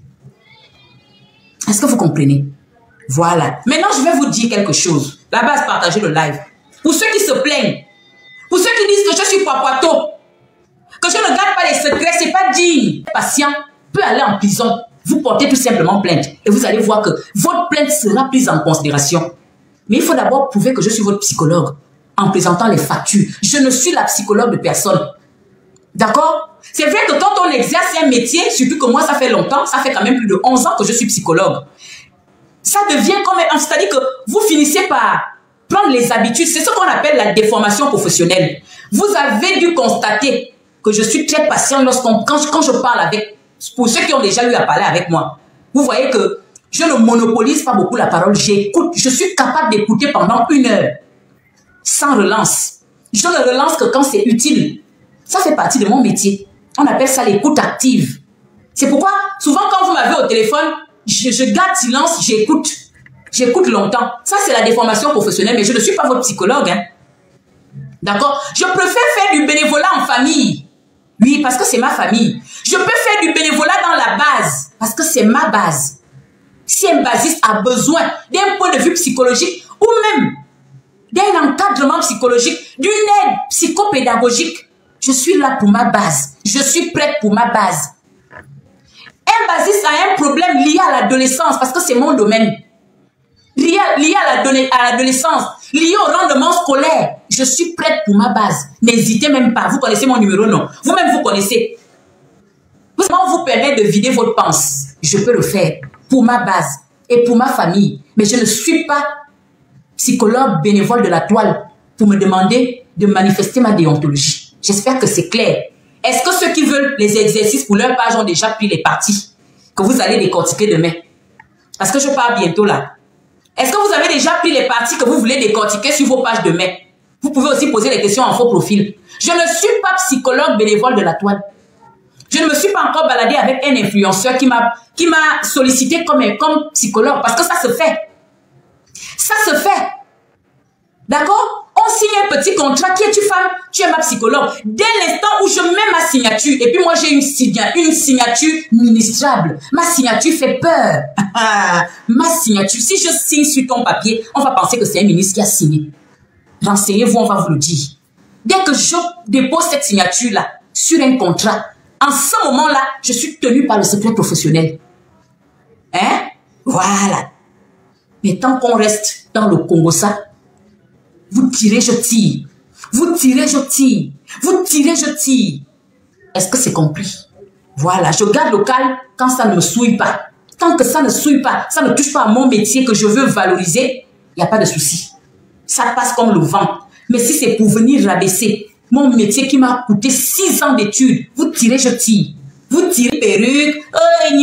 Est-ce que vous comprenez? Voilà. Maintenant, je vais vous dire quelque chose. La base, partagez le live. Pour ceux qui se plaignent, pour ceux qui disent que je suis papato, que je ne garde pas les secrets, c'est pas digne. Le patient peut aller en prison. Vous portez tout simplement plainte et vous allez voir que votre plainte sera prise en considération. Mais il faut d'abord prouver que je suis votre psychologue en présentant les factures. Je ne suis la psychologue de personne. D'accord? C'est vrai que quand on exerce un métier, surtout que moi ça fait longtemps, ça fait quand même plus de onze ans que je suis psychologue. Ça devient comme un... C'est-à-dire que vous finissez par prendre les habitudes. C'est ce qu'on appelle la déformation professionnelle. Vous avez dû constater que je suis très patient lorsqu'on, quand, quand je parle avec, pour ceux qui ont déjà eu à parler avec moi, vous voyez que je ne monopolise pas beaucoup la parole, j'écoute, je suis capable d'écouter pendant une heure, sans relance. Je ne relance que quand c'est utile. Ça fait partie de mon métier. On appelle ça l'écoute active. C'est pourquoi, souvent quand vous m'avez au téléphone, je, je garde silence, j'écoute. J'écoute longtemps. Ça, c'est la déformation professionnelle, mais je ne suis pas votre psychologue. Hein. D'accord? Je préfère faire du bénévolat en famille. Oui, parce que c'est ma famille. Je peux faire du bénévolat dans la base, parce que c'est ma base. Si un basiste a besoin d'un point de vue psychologique, ou même d'un encadrement psychologique, d'une aide psychopédagogique, je suis là pour ma base. Je suis prête pour ma base. Un basiste a un problème lié à l'adolescence, parce que c'est mon domaine. Lié, lié à l'adolescence, lié au rendement scolaire. Je suis prête pour ma base. N'hésitez même pas. Vous connaissez mon numéro, non? Vous-même, vous connaissez. Comment vous permet de vider votre panse? Je peux le faire pour ma base et pour ma famille. Mais je ne suis pas psychologue bénévole de la toile pour me demander de manifester ma déontologie. J'espère que c'est clair. Est-ce que ceux qui veulent les exercices pour leur page ont déjà pris les parties que vous allez décortiquer demain? Parce que je pars bientôt là. Est-ce que vous avez déjà pris les parties que vous voulez décortiquer sur vos pages demain? Vous pouvez aussi poser les questions en faux profil. Je ne suis pas psychologue bénévole de la toile. Je ne me suis pas encore baladée avec un influenceur qui m'a qui m'a sollicité comme, comme psychologue parce que ça se fait. Ça se fait. D'accord? On signe un petit contrat. Qui es-tu, femme? Tu es ma psychologue. Dès l'instant où je mets ma signature, et puis moi j'ai une, une signature ministrable. Ma signature fait peur. Ma signature, si je signe sur ton papier, on va penser que c'est un ministre qui a signé. Renseignez-vous, on va vous le dire. Dès que je dépose cette signature-là sur un contrat, en ce moment-là, je suis tenue par le secret professionnel. Hein? Voilà. Mais tant qu'on reste dans le Congo, ça, vous tirez, je tire. Vous tirez, je tire. Vous tirez, je tire. Est-ce que c'est compris? Voilà, je garde le calme quand ça ne me souille pas. Tant que ça ne souille pas, ça ne touche pas à mon métier que je veux valoriser, il n'y a pas de souci. Ça passe comme le vent. Mais si c'est pour venir rabaisser mon métier qui m'a coûté six ans d'études, vous tirez, je tire. Vous tirez perruque, oh,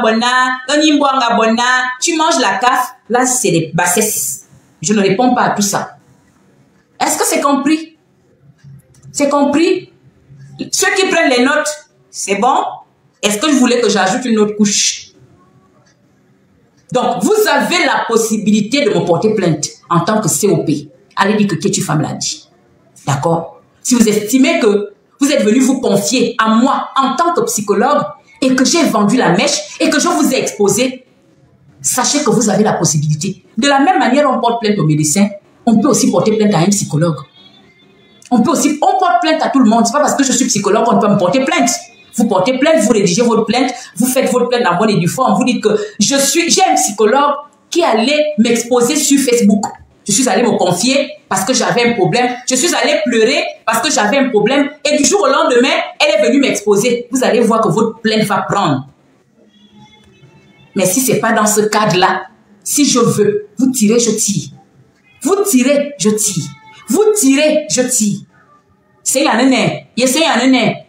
tu manges la caf, là c'est des bassesses. Je ne réponds pas à tout ça. Est-ce que c'est compris? C'est compris? Ceux qui prennent les notes, c'est bon? Est-ce que je voulais que j'ajoute une autre couche? Donc, vous avez la possibilité de me porter plainte en tant que C O P. Allez dire que Kétu Femme l'a dit. D'accord? Si vous estimez que vous êtes venu vous confier à moi en tant que psychologue et que j'ai vendu la mèche et que je vous ai exposé, sachez que vous avez la possibilité. De la même manière, on porte plainte aux médecins, on peut aussi porter plainte à un psychologue. On peut aussi, on porte plainte à tout le monde. C'est pas parce que je suis psychologue qu'on peut me porter plainte. Vous portez plainte, vous rédigez votre plainte, vous faites votre plainte en bonne et due forme. Vous dites que je suis, j'ai un psychologue qui allait m'exposer sur Facebook. Je suis allée me confier parce que j'avais un problème. Je suis allée pleurer parce que j'avais un problème. Et du jour au lendemain, elle est venue m'exposer. Vous allez voir que votre plainte va prendre. Mais si ce n'est pas dans ce cadre-là, si je veux, vous tirez, je tire. Vous tirez, je tire. Vous tirez, je tire. C'est un nez. C'est un nez.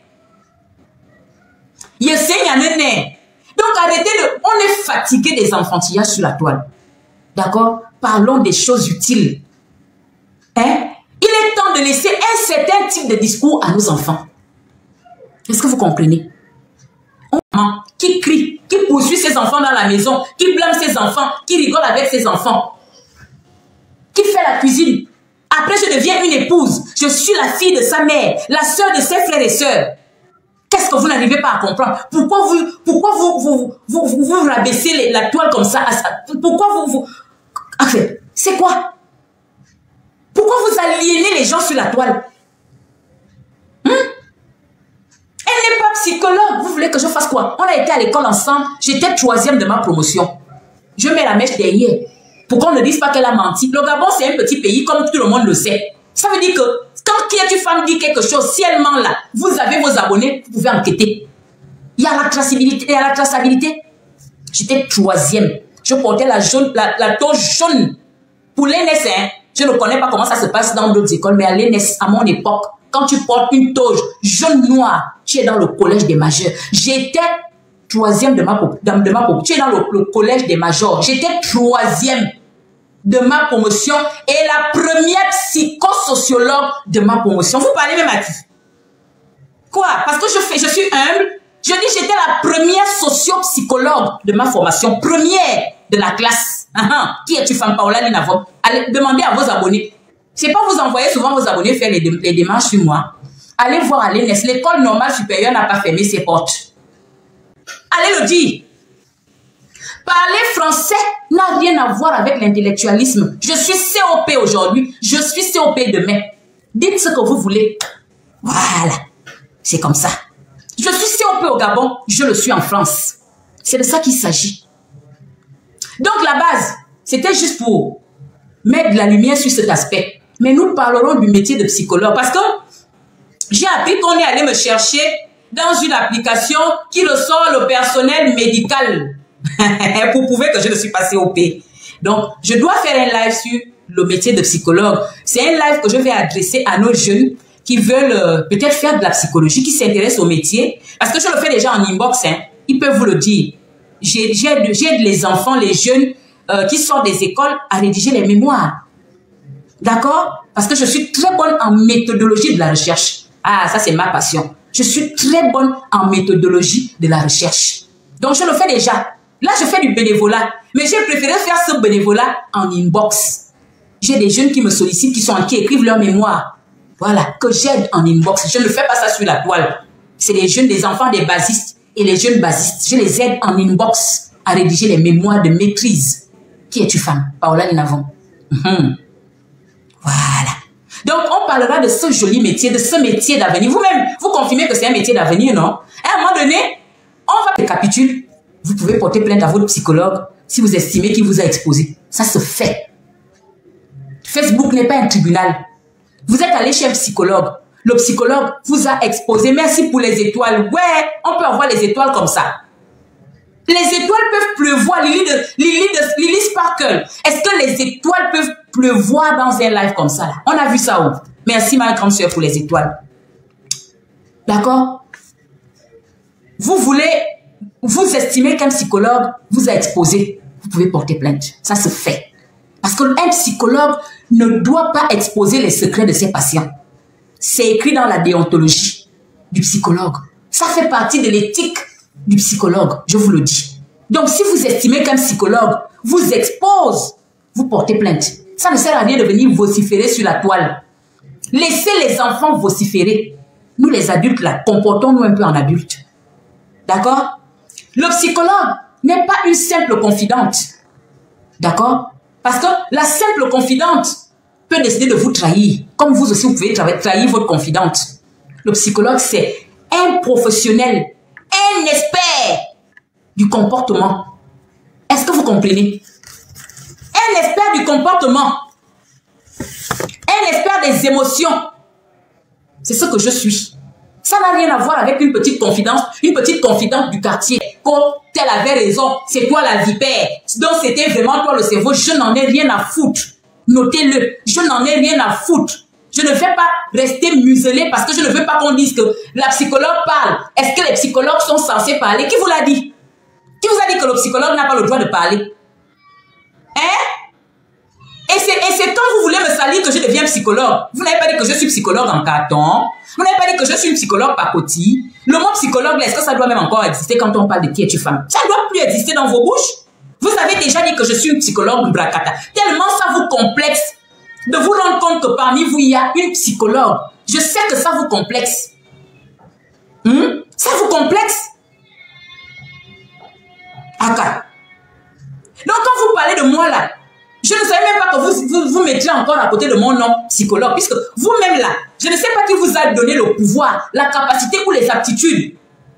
C'est un nez. Donc arrêtez de... On est fatigué des enfantillages sur la toile. D'accord? Parlons des choses utiles. Hein? Il est temps de laisser un certain type de discours à nos enfants. Est-ce que vous comprenez? On qui crie, qui poursuit ses enfants dans la maison, qui blâme ses enfants, qui rigole avec ses enfants, qui fait la cuisine. Après, je deviens une épouse. Je suis la fille de sa mère, la sœur de ses frères et sœurs. Qu'est-ce que vous n'arrivez pas à comprendre? Pourquoi vous, pourquoi vous, vous, vous, vous, vous rabaissez les, la toile comme ça? Pourquoi vous, vous... En fait, c'est quoi? Pourquoi vous aliénez les gens sur la toile? Hum? Elle n'est pas psychologue. Vous voulez que je fasse quoi? On a été à l'école ensemble. J'étais troisième de ma promotion. Je mets la mèche derrière. Pour qu'on ne dise pas qu'elle a menti. Le Gabon, c'est un petit pays, comme tout le monde le sait. Ça veut dire que quand qui est une femme dit quelque chose, si elle ment là, vous avez vos abonnés, vous pouvez enquêter. Il y a la traçabilité. Il y a la traçabilité. J'étais troisième. Je portais la jaune, la, la toge jaune. Pour l'E N S, hein, je ne connais pas comment ça se passe dans d'autres écoles, mais à l'E N S, à mon époque, quand tu portes une toge jaune-noire, tu es dans le collège des majeurs. J'étais troisième de ma, de ma promotion. Tu es dans le, le collège des majors. J'étais troisième de ma promotion et la première psychosociologue de ma promotion. Vous parlez même à qui? Quoi? Parce que je fais, je suis humble. Je dis j'étais la première socio-psychologue de ma formation, première de la classe. Uh -huh. Qui es-tu, femme Paola Linavon? Allez, demandez à vos abonnés. C'est pas vous envoyer souvent vos abonnés faire les, les démarches sur moi. Allez voir à l'E N S. L'école normale supérieure n'a pas fermé ses portes. Allez le dire. Parler français n'a rien à voir avec l'intellectualisme. Je suis C O P aujourd'hui, je suis C O P demain. Dites ce que vous voulez. Voilà, c'est comme ça. Je suis C O P au Gabon, je le suis en France. C'est de ça qu'il s'agit. Donc la base, c'était juste pour mettre de la lumière sur cet aspect. Mais nous parlerons du métier de psychologue parce que j'ai appris qu'on est allé me chercher dans une application qui ressort le personnel médical pour prouver que je ne suis pas C O P. Donc, je dois faire un live sur le métier de psychologue. C'est un live que je vais adresser à nos jeunes qui veulent euh, peut-être faire de la psychologie, qui s'intéressent au métier. Parce que je le fais déjà en inbox, hein. Ils peuvent vous le dire. J'aide les enfants, les jeunes euh, qui sortent des écoles à rédiger les mémoires. D'accord? Parce que je suis très bonne en méthodologie de la recherche. Ah, ça c'est ma passion. Je suis très bonne en méthodologie de la recherche. Donc je le fais déjà. Là, je fais du bénévolat. Mais j'ai préféré faire ce bénévolat en inbox. J'ai des jeunes qui me sollicitent, qui sont qui écrivent leur mémoire. Voilà, que j'aide en inbox. Je ne fais pas ça sur la toile. C'est les jeunes, des enfants des basistes et les jeunes basistes. Je les aide en inbox à rédiger les mémoires de maîtrise. Qui es-tu, femme? Paola Ninavon. Mmh. Voilà. Donc, on parlera de ce joli métier, de ce métier d'avenir. Vous-même, vous confirmez que c'est un métier d'avenir, non? À un moment donné, on va récapituler. Vous pouvez porter plainte à votre psychologue si vous estimez qu'il vous a exposé. Ça se fait. Facebook n'est pas un tribunal. Vous êtes allé chez un psychologue. Le psychologue vous a exposé. Merci pour les étoiles. Ouais, on peut avoir les étoiles comme ça. Les étoiles peuvent pleuvoir. Lily, de, Lily, de, Lily Sparkle. Est-ce que les étoiles peuvent pleuvoir dans un live comme ça là? On a vu ça où? Merci ma grande soeur pour les étoiles. D'accord? Vous voulez, vous estimez qu'un psychologue vous a exposé. Vous pouvez porter plainte. Ça se fait. Parce qu'un psychologue ne doit pas exposer les secrets de ses patients. C'est écrit dans la déontologie du psychologue. Ça fait partie de l'éthique du psychologue, je vous le dis. Donc, si vous estimez qu'un psychologue vous expose, vous portez plainte. Ça ne sert à rien de venir vociférer sur la toile. Laissez les enfants vociférer. Nous, les adultes, là, comportons-nous un peu en adultes. D'accord? Le psychologue n'est pas une simple confidente. D'accord? Parce que la simple confidente peut décider de vous trahir. Comme vous aussi, vous pouvez trahir votre confidente. Le psychologue, c'est un professionnel, un expert du comportement. Est-ce que vous comprenez? Un expert du comportement. Un expert des émotions. C'est ce que je suis. Ça n'a rien à voir avec une petite confidence, une petite confidente du quartier. Quand tel avait raison, c'est toi la vipère. Donc c'était vraiment toi le cerveau. Je n'en ai rien à foutre. Notez-le. Je n'en ai rien à foutre. Je ne vais pas rester muselé parce que je ne veux pas qu'on dise que la psychologue parle. Est-ce que les psychologues sont censés parler? Qui vous l'a dit? Qui vous a dit que le psychologue n'a pas le droit de parler? Hein? Et c'est quand vous voulez me salir que je deviens psychologue. Vous n'avez pas dit que je suis psychologue en carton. Vous n'avez pas dit que je suis une psychologue pacotille. Le mot psychologue, est-ce que ça doit même encore exister quand on parle de qui es-tu femme? Ça ne doit plus exister dans vos bouches. Vous avez déjà dit que je suis une psychologue bracata. Tellement ça vous complexe de vous rendre compte que parmi vous, il y a une psychologue. Je sais que ça vous complexe. Hmm? Ça vous complexe? Aka. Donc quand vous parlez de moi là, je ne savais même pas que vous, vous vous mettiez encore à côté de mon nom psychologue, puisque vous-même là, je ne sais pas qui vous a donné le pouvoir, la capacité ou les aptitudes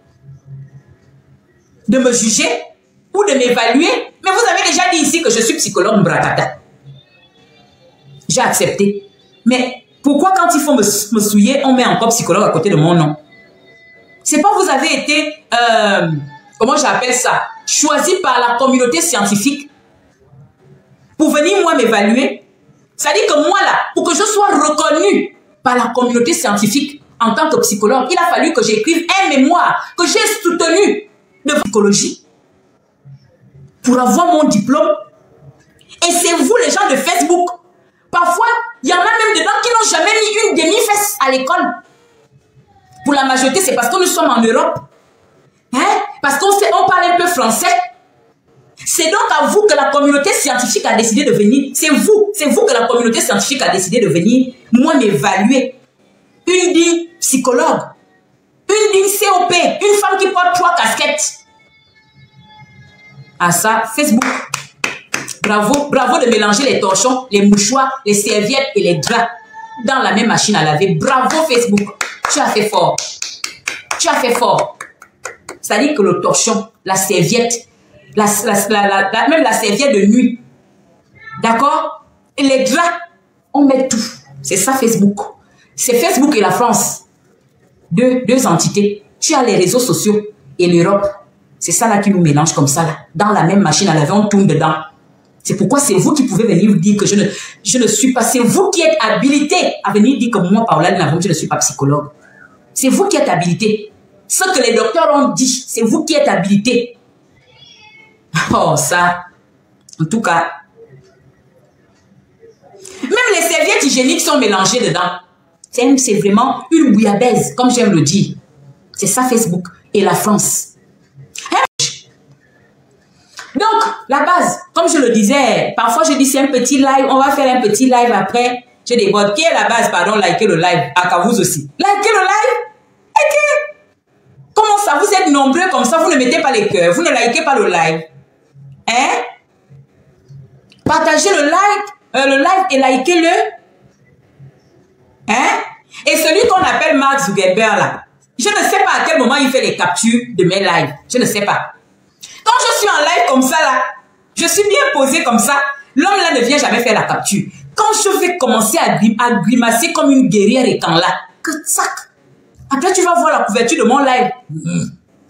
de me juger ou de m'évaluer, mais vous avez déjà dit ici que je suis psychologue bracata. J'ai accepté. Mais pourquoi quand il faut me, me souiller, on met encore psychologue à côté de mon nom? C'est pas vous avez été, euh, comment j'appelle ça, choisi par la communauté scientifique pour venir moi m'évaluer. Ça dit que moi là, pour que je sois reconnu par la communauté scientifique en tant que psychologue, il a fallu que j'écrive un mémoire que j'ai soutenu de psychologie pour avoir mon diplôme. Et c'est vous les gens de Facebook. Parfois, il y en a même dedans qui n'ont jamais mis une demi-fesse à l'école. Pour la majorité, c'est parce que nous sommes en Europe. Hein? Parce qu'on on parle un peu français. C'est donc à vous que la communauté scientifique a décidé de venir. C'est vous, c'est vous que la communauté scientifique a décidé de venir, moi, m'évaluer. Une digne psychologue. Une digne C O P. Une femme qui porte trois casquettes. À ça, Facebook. Bravo, bravo de mélanger les torchons, les mouchoirs, les serviettes et les draps dans la même machine à laver. Bravo Facebook. Tu as fait fort. Tu as fait fort. C'est-à-dire que le torchon, la serviette, la, la, la, la, la, même la serviette de nuit, d'accord? Et les draps, on met tout. C'est ça Facebook. C'est Facebook et la France. Deux, deux entités. Tu as les réseaux sociaux et l'Europe. C'est ça là qui nous mélange comme ça là. Dans la même machine à laver, on tourne dedans. C'est pourquoi c'est vous qui pouvez venir dire que je ne, je ne suis pas... C'est vous qui êtes habilité à venir dire que moi, Paola Navum, je ne suis pas psychologue. C'est vous qui êtes habilité. Ce que les docteurs ont dit, c'est vous qui êtes habilité. Oh, ça... En tout cas... Même les serviettes hygiéniques sont mélangées dedans. C'est vraiment une bouillabaisse, comme j'aime le dire. C'est ça Facebook et la France. Donc, la base, comme je le disais, parfois je dis c'est un petit live, on va faire un petit live après. Je déborde. Qui est la base, pardon, likez le live. Ah, vous aussi. Likez le live. Ok. Comment ça, vous êtes nombreux comme ça, vous ne mettez pas les cœurs, vous ne likez pas le live. Hein? Partagez le like, euh, le live et likez-le. Hein? Et celui qu'on appelle Mark Zuckerberg là, je ne sais pas à quel moment il fait les captures de mes lives. Je ne sais pas. Quand je suis en live comme ça là, je suis bien posé comme ça, l'homme là ne vient jamais faire la capture. Quand je vais commencer à, grim à grimacer comme une guerrière et quand là, que sac. Après tu vas voir la couverture de mon live. Mmh.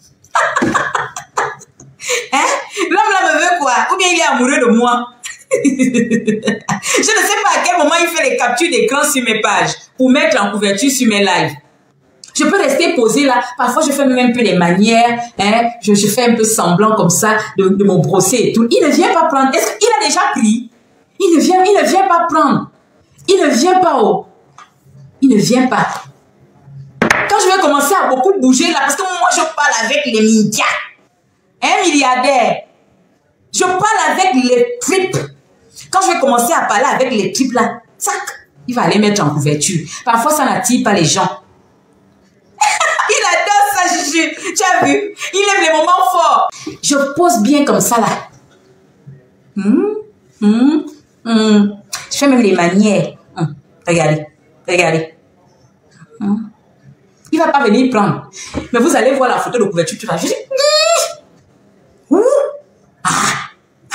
Hein? L'homme là me veut quoi? Ou bien il est amoureux de moi? Je ne sais pas à quel moment il fait les captures d'écran sur mes pages pour mettre en couverture sur mes lives. Je peux rester posé là. Parfois, je fais même un peu les manières. Hein? Je, je fais un peu semblant comme ça de, de mon brosser et tout. Il ne vient pas prendre. Est-ce qu'il a déjà pris? Il ne vient, il ne vient pas prendre. Il ne vient pas. Oh. Il ne vient pas. Quand je vais commencer à beaucoup bouger là, parce que moi, je parle avec les médias. Un milliardaire. Je parle avec les tripes. Quand je vais commencer à parler avec les tripes là, tac, il va aller mettre en couverture. Parfois, ça n'attire pas les gens. Il adore ça, Juju. Tu as vu? Il aime les moments forts. Je pose bien comme ça là. Hum, hum, hum. Je fais même les manières. Hum. Regardez, regardez. Hum. Il ne va pas venir prendre. Mais vous allez voir la photo de couverture. Tu vas juste... Ouh. Ah.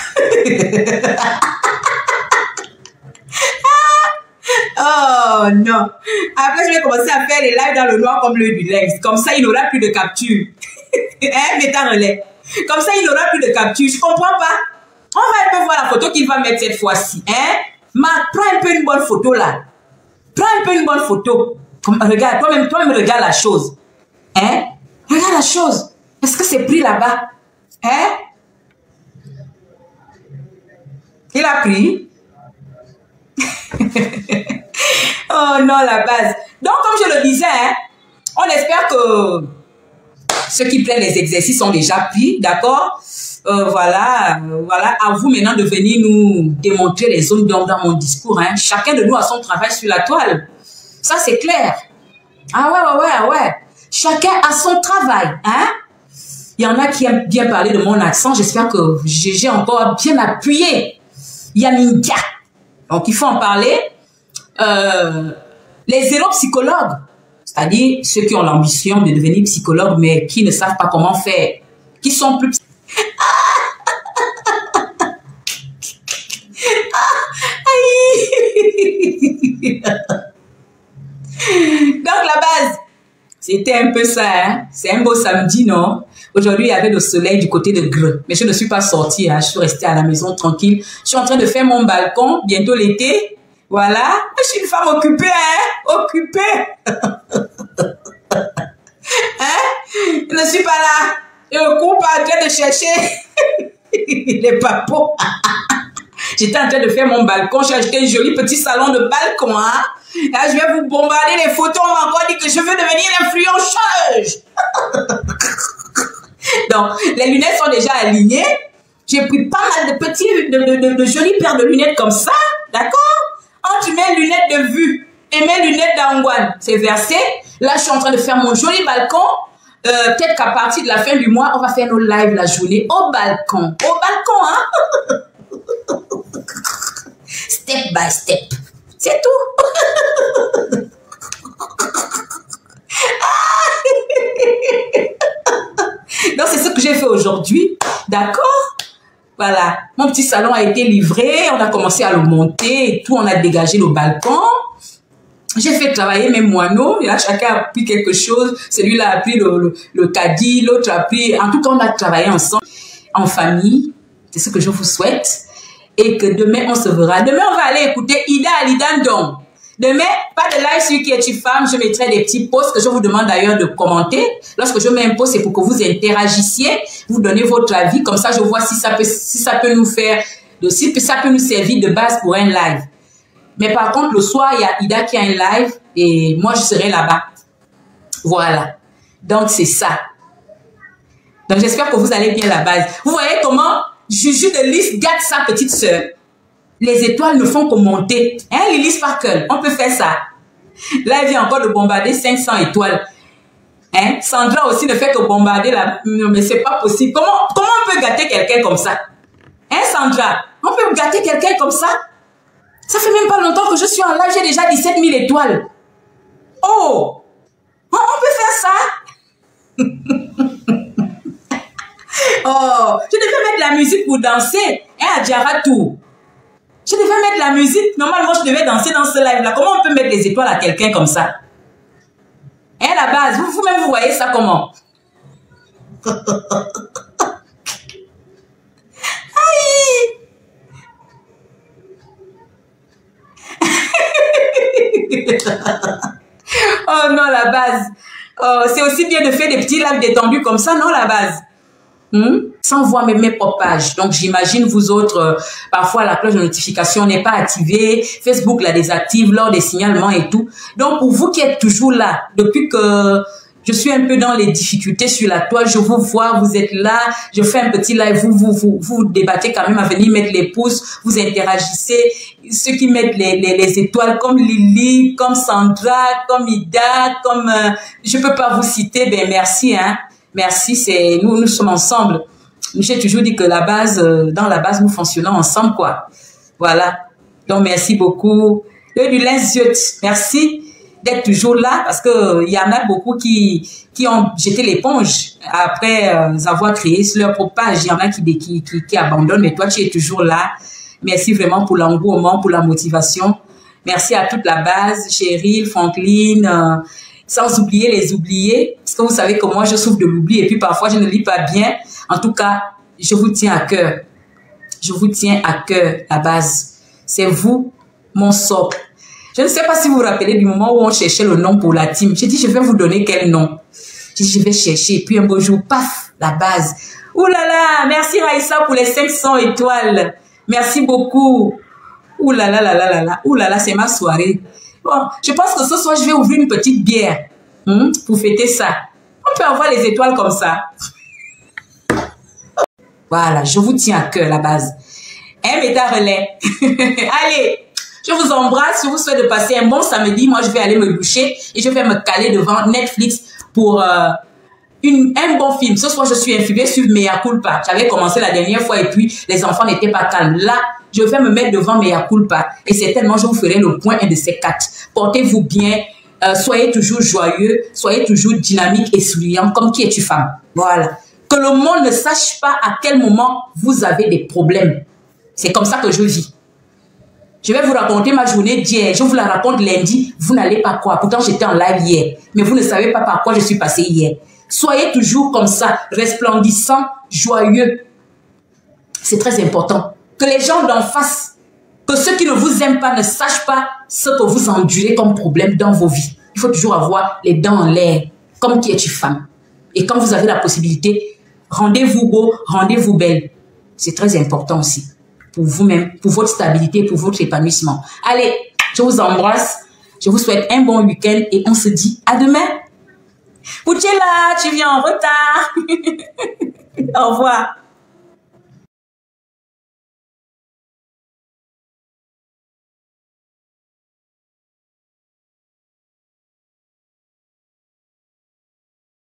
Oh non. Après, je vais commencer à faire les lives dans le noir comme l'œil du lynx. Comme ça, il n'aura plus de capture. Hein, mettant relais. Comme ça, il n'aura plus de capture. Je comprends pas. On va un peu voir la photo qu'il va mettre cette fois-ci. Hein? Marc, prends un peu une bonne photo là. Prends un peu une bonne photo. Comme, regarde, toi-même, toi-même, regarde la chose. Hein? Regarde la chose. Est-ce que c'est pris là-bas? Hein? Il a pris. Oh non, la base. Donc, comme je le disais, hein, on espère que ceux qui prennent les exercices ont déjà pris, d'accord? euh, Voilà, euh, voilà. À vous maintenant de venir nous démontrer les zones d'ombre dans mon discours. Hein. Chacun de nous a son travail sur la toile. Ça, c'est clair. Ah ouais, ouais, ouais, ouais. Chacun a son travail. Hein? Il y en a qui aiment bien parler de mon accent. J'espère que j'ai encore bien appuyé. Yamindia. Donc, il faut en parler. Euh, les zéro psychologues, c'est-à-dire ceux qui ont l'ambition de devenir psychologues, mais qui ne savent pas comment faire, qui sont plus... Donc, la base, c'était un peu ça. Hein? C'est un beau samedi, non? Aujourd'hui, il y avait le soleil du côté de Greux. Mais je ne suis pas sortie. Hein? Je suis restée à la maison tranquille. Je suis en train de faire mon balcon. Bientôt l'été. Voilà. Je suis une femme occupée. Hein? Occupée. Hein? Je ne suis pas là. Je me coupe en train de chercher les papos. J'étais en train de faire mon balcon. J'ai acheté un joli petit salon de balcon. Hein? Là, je vais vous bombarder les photos. On m'a encore dit que je veux devenir influenceuse. Donc, les lunettes sont déjà alignées. J'ai pris pas mal de petits, de, de, de, de jolies paires de lunettes comme ça. D'accord? Entre mes lunettes de vue et mes lunettes d'angoine, c'est versé. Là, je suis en train de faire mon joli balcon. Euh, Peut-être qu'à partir de la fin du mois, on va faire nos lives la journée au balcon. Au balcon, hein? Step by step. C'est tout. Donc, c'est ce que j'ai fait aujourd'hui. D'accord? Voilà. Mon petit salon a été livré. On a commencé à le monter et tout. On a dégagé le balcon. J'ai fait travailler mes moineaux. Et là, chacun a pris quelque chose. Celui-là a pris le, le, le caddie. L'autre a pris... En tout cas, on a travaillé ensemble, en famille. C'est ce que je vous souhaite. et que demain, on se verra. Demain, on va aller écouter Ida Alidandong. Demain, pas de live sur Qui es-tu femme. Je mettrai des petits posts que je vous demande d'ailleurs de commenter. Lorsque je mets un post, c'est pour que vous interagissiez, vous donnez votre avis. Comme ça, je vois si ça peut, si ça peut nous faire, si ça peut nous servir de base pour un live. Mais par contre, le soir, il y a Ida qui a un live et moi, je serai là-bas. Voilà. Donc, c'est ça. Donc, j'espère que vous allez bien à la base. Vous voyez comment Juju de Lys gâte sa petite sœur. Les étoiles ne font que monter. Hein, Lily Sparkle, on peut faire ça. Là, elle vient encore de bombarder cinq cents étoiles. Hein? Sandra aussi ne fait que bombarder la... Non, mais c'est pas possible. Comment, comment on peut gâter quelqu'un comme ça? Hein, Sandra? On peut gâter quelqu'un comme ça? Ça fait même pas longtemps que je suis en live, j'ai déjà dix-sept mille étoiles. Oh! On, on peut faire ça? Oh! Je devais mettre la musique pour danser. Hein, Adjara tout. Je devais mettre la musique. Normalement, je devais danser dans ce live-là. Comment on peut mettre des étoiles à quelqu'un comme ça? Hein, la base, vous, vous-même, vous voyez ça comment? Aïe! Oh non, la base. Oh, c'est aussi bien de faire des petits lives détendus comme ça, non, la base? Hmm? Sans voir mes, mes propres pages. Donc, j'imagine vous autres, euh, parfois la cloche de notification n'est pas activée, Facebook la désactive lors des signalements et tout. Donc, pour vous qui êtes toujours là, depuis que je suis un peu dans les difficultés sur la toile, je vous vois, vous êtes là, je fais un petit live, vous vous, vous, vous débattez quand même à venir mettre les pouces, vous interagissez, ceux qui mettent les, les, les étoiles comme Lily, comme Sandra, comme Ida, comme, euh, je peux pas vous citer, ben merci, hein. Merci, c'est nous, nous sommes ensemble. J'ai toujours dit que la base, euh, dans la base, nous fonctionnons ensemble, quoi. Voilà. Donc, merci beaucoup. Le du Linziot, merci d'être toujours là parce que il y en a beaucoup qui, qui ont jeté l'éponge après euh, avoir créé leur propre page. Il y en a qui, qui, qui, qui abandonnent, mais toi, tu es toujours là. Merci vraiment pour l'engouement, pour la motivation. Merci à toute la base, Cheryl, Franklin, euh, sans oublier les oubliés, parce que vous savez que moi, je souffre de l'oubli et puis parfois, je ne lis pas bien. En tout cas, je vous tiens à cœur. Je vous tiens à cœur, la base. C'est vous, mon socle. Je ne sais pas si vous vous rappelez du moment où on cherchait le nom pour la team. J'ai dit, je vais vous donner quel nom? J'ai dit, je vais chercher. Et puis un beau jour, paf, la base. Ouh là là, merci Raïssa pour les cinq cents étoiles. Merci beaucoup. Ouh là là là là là là. Ouh là là, c'est ma soirée. Bon, je pense que ce soir, je vais ouvrir une petite bière hein, pour fêter ça. On peut avoir les étoiles comme ça. Voilà, je vous tiens à cœur, la base. Un méta relais. Allez, je vous embrasse. Je vous souhaite de passer un bon samedi. Moi, je vais aller me doucher et je vais me caler devant Netflix pour euh, une, un bon film. Ce soir, je suis influée sur Mea Culpa. J'avais commencé la dernière fois et puis les enfants n'étaient pas calmes. Là, je vais me mettre devant Mea Culpa et certainement, je vous ferai le point un de ces quatre. Portez-vous bien. Euh, soyez toujours joyeux. Soyez toujours dynamique et souriant comme Qui es-tu femme. Voilà. Que le monde ne sache pas à quel moment vous avez des problèmes. C'est comme ça que je vis. Je vais vous raconter ma journée d'hier. Je vous la raconte lundi. Vous n'allez pas croire. Pourtant, j'étais en live hier. Mais vous ne savez pas par quoi je suis passé hier. Soyez toujours comme ça, resplendissant, joyeux. C'est très important. Que les gens d'en face, que ceux qui ne vous aiment pas ne sachent pas ce que vous endurez comme problème dans vos vies. Il faut toujours avoir les dents en l'air. Comme Qui es-tu femme. Et quand vous avez la possibilité, rendez-vous beau, rendez-vous belle. C'est très important aussi. Pour vous-même, pour votre stabilité, pour votre épanouissement. Allez, je vous embrasse. Je vous souhaite un bon week-end et on se dit à demain. Pouchela, tu viens en retard. Au revoir.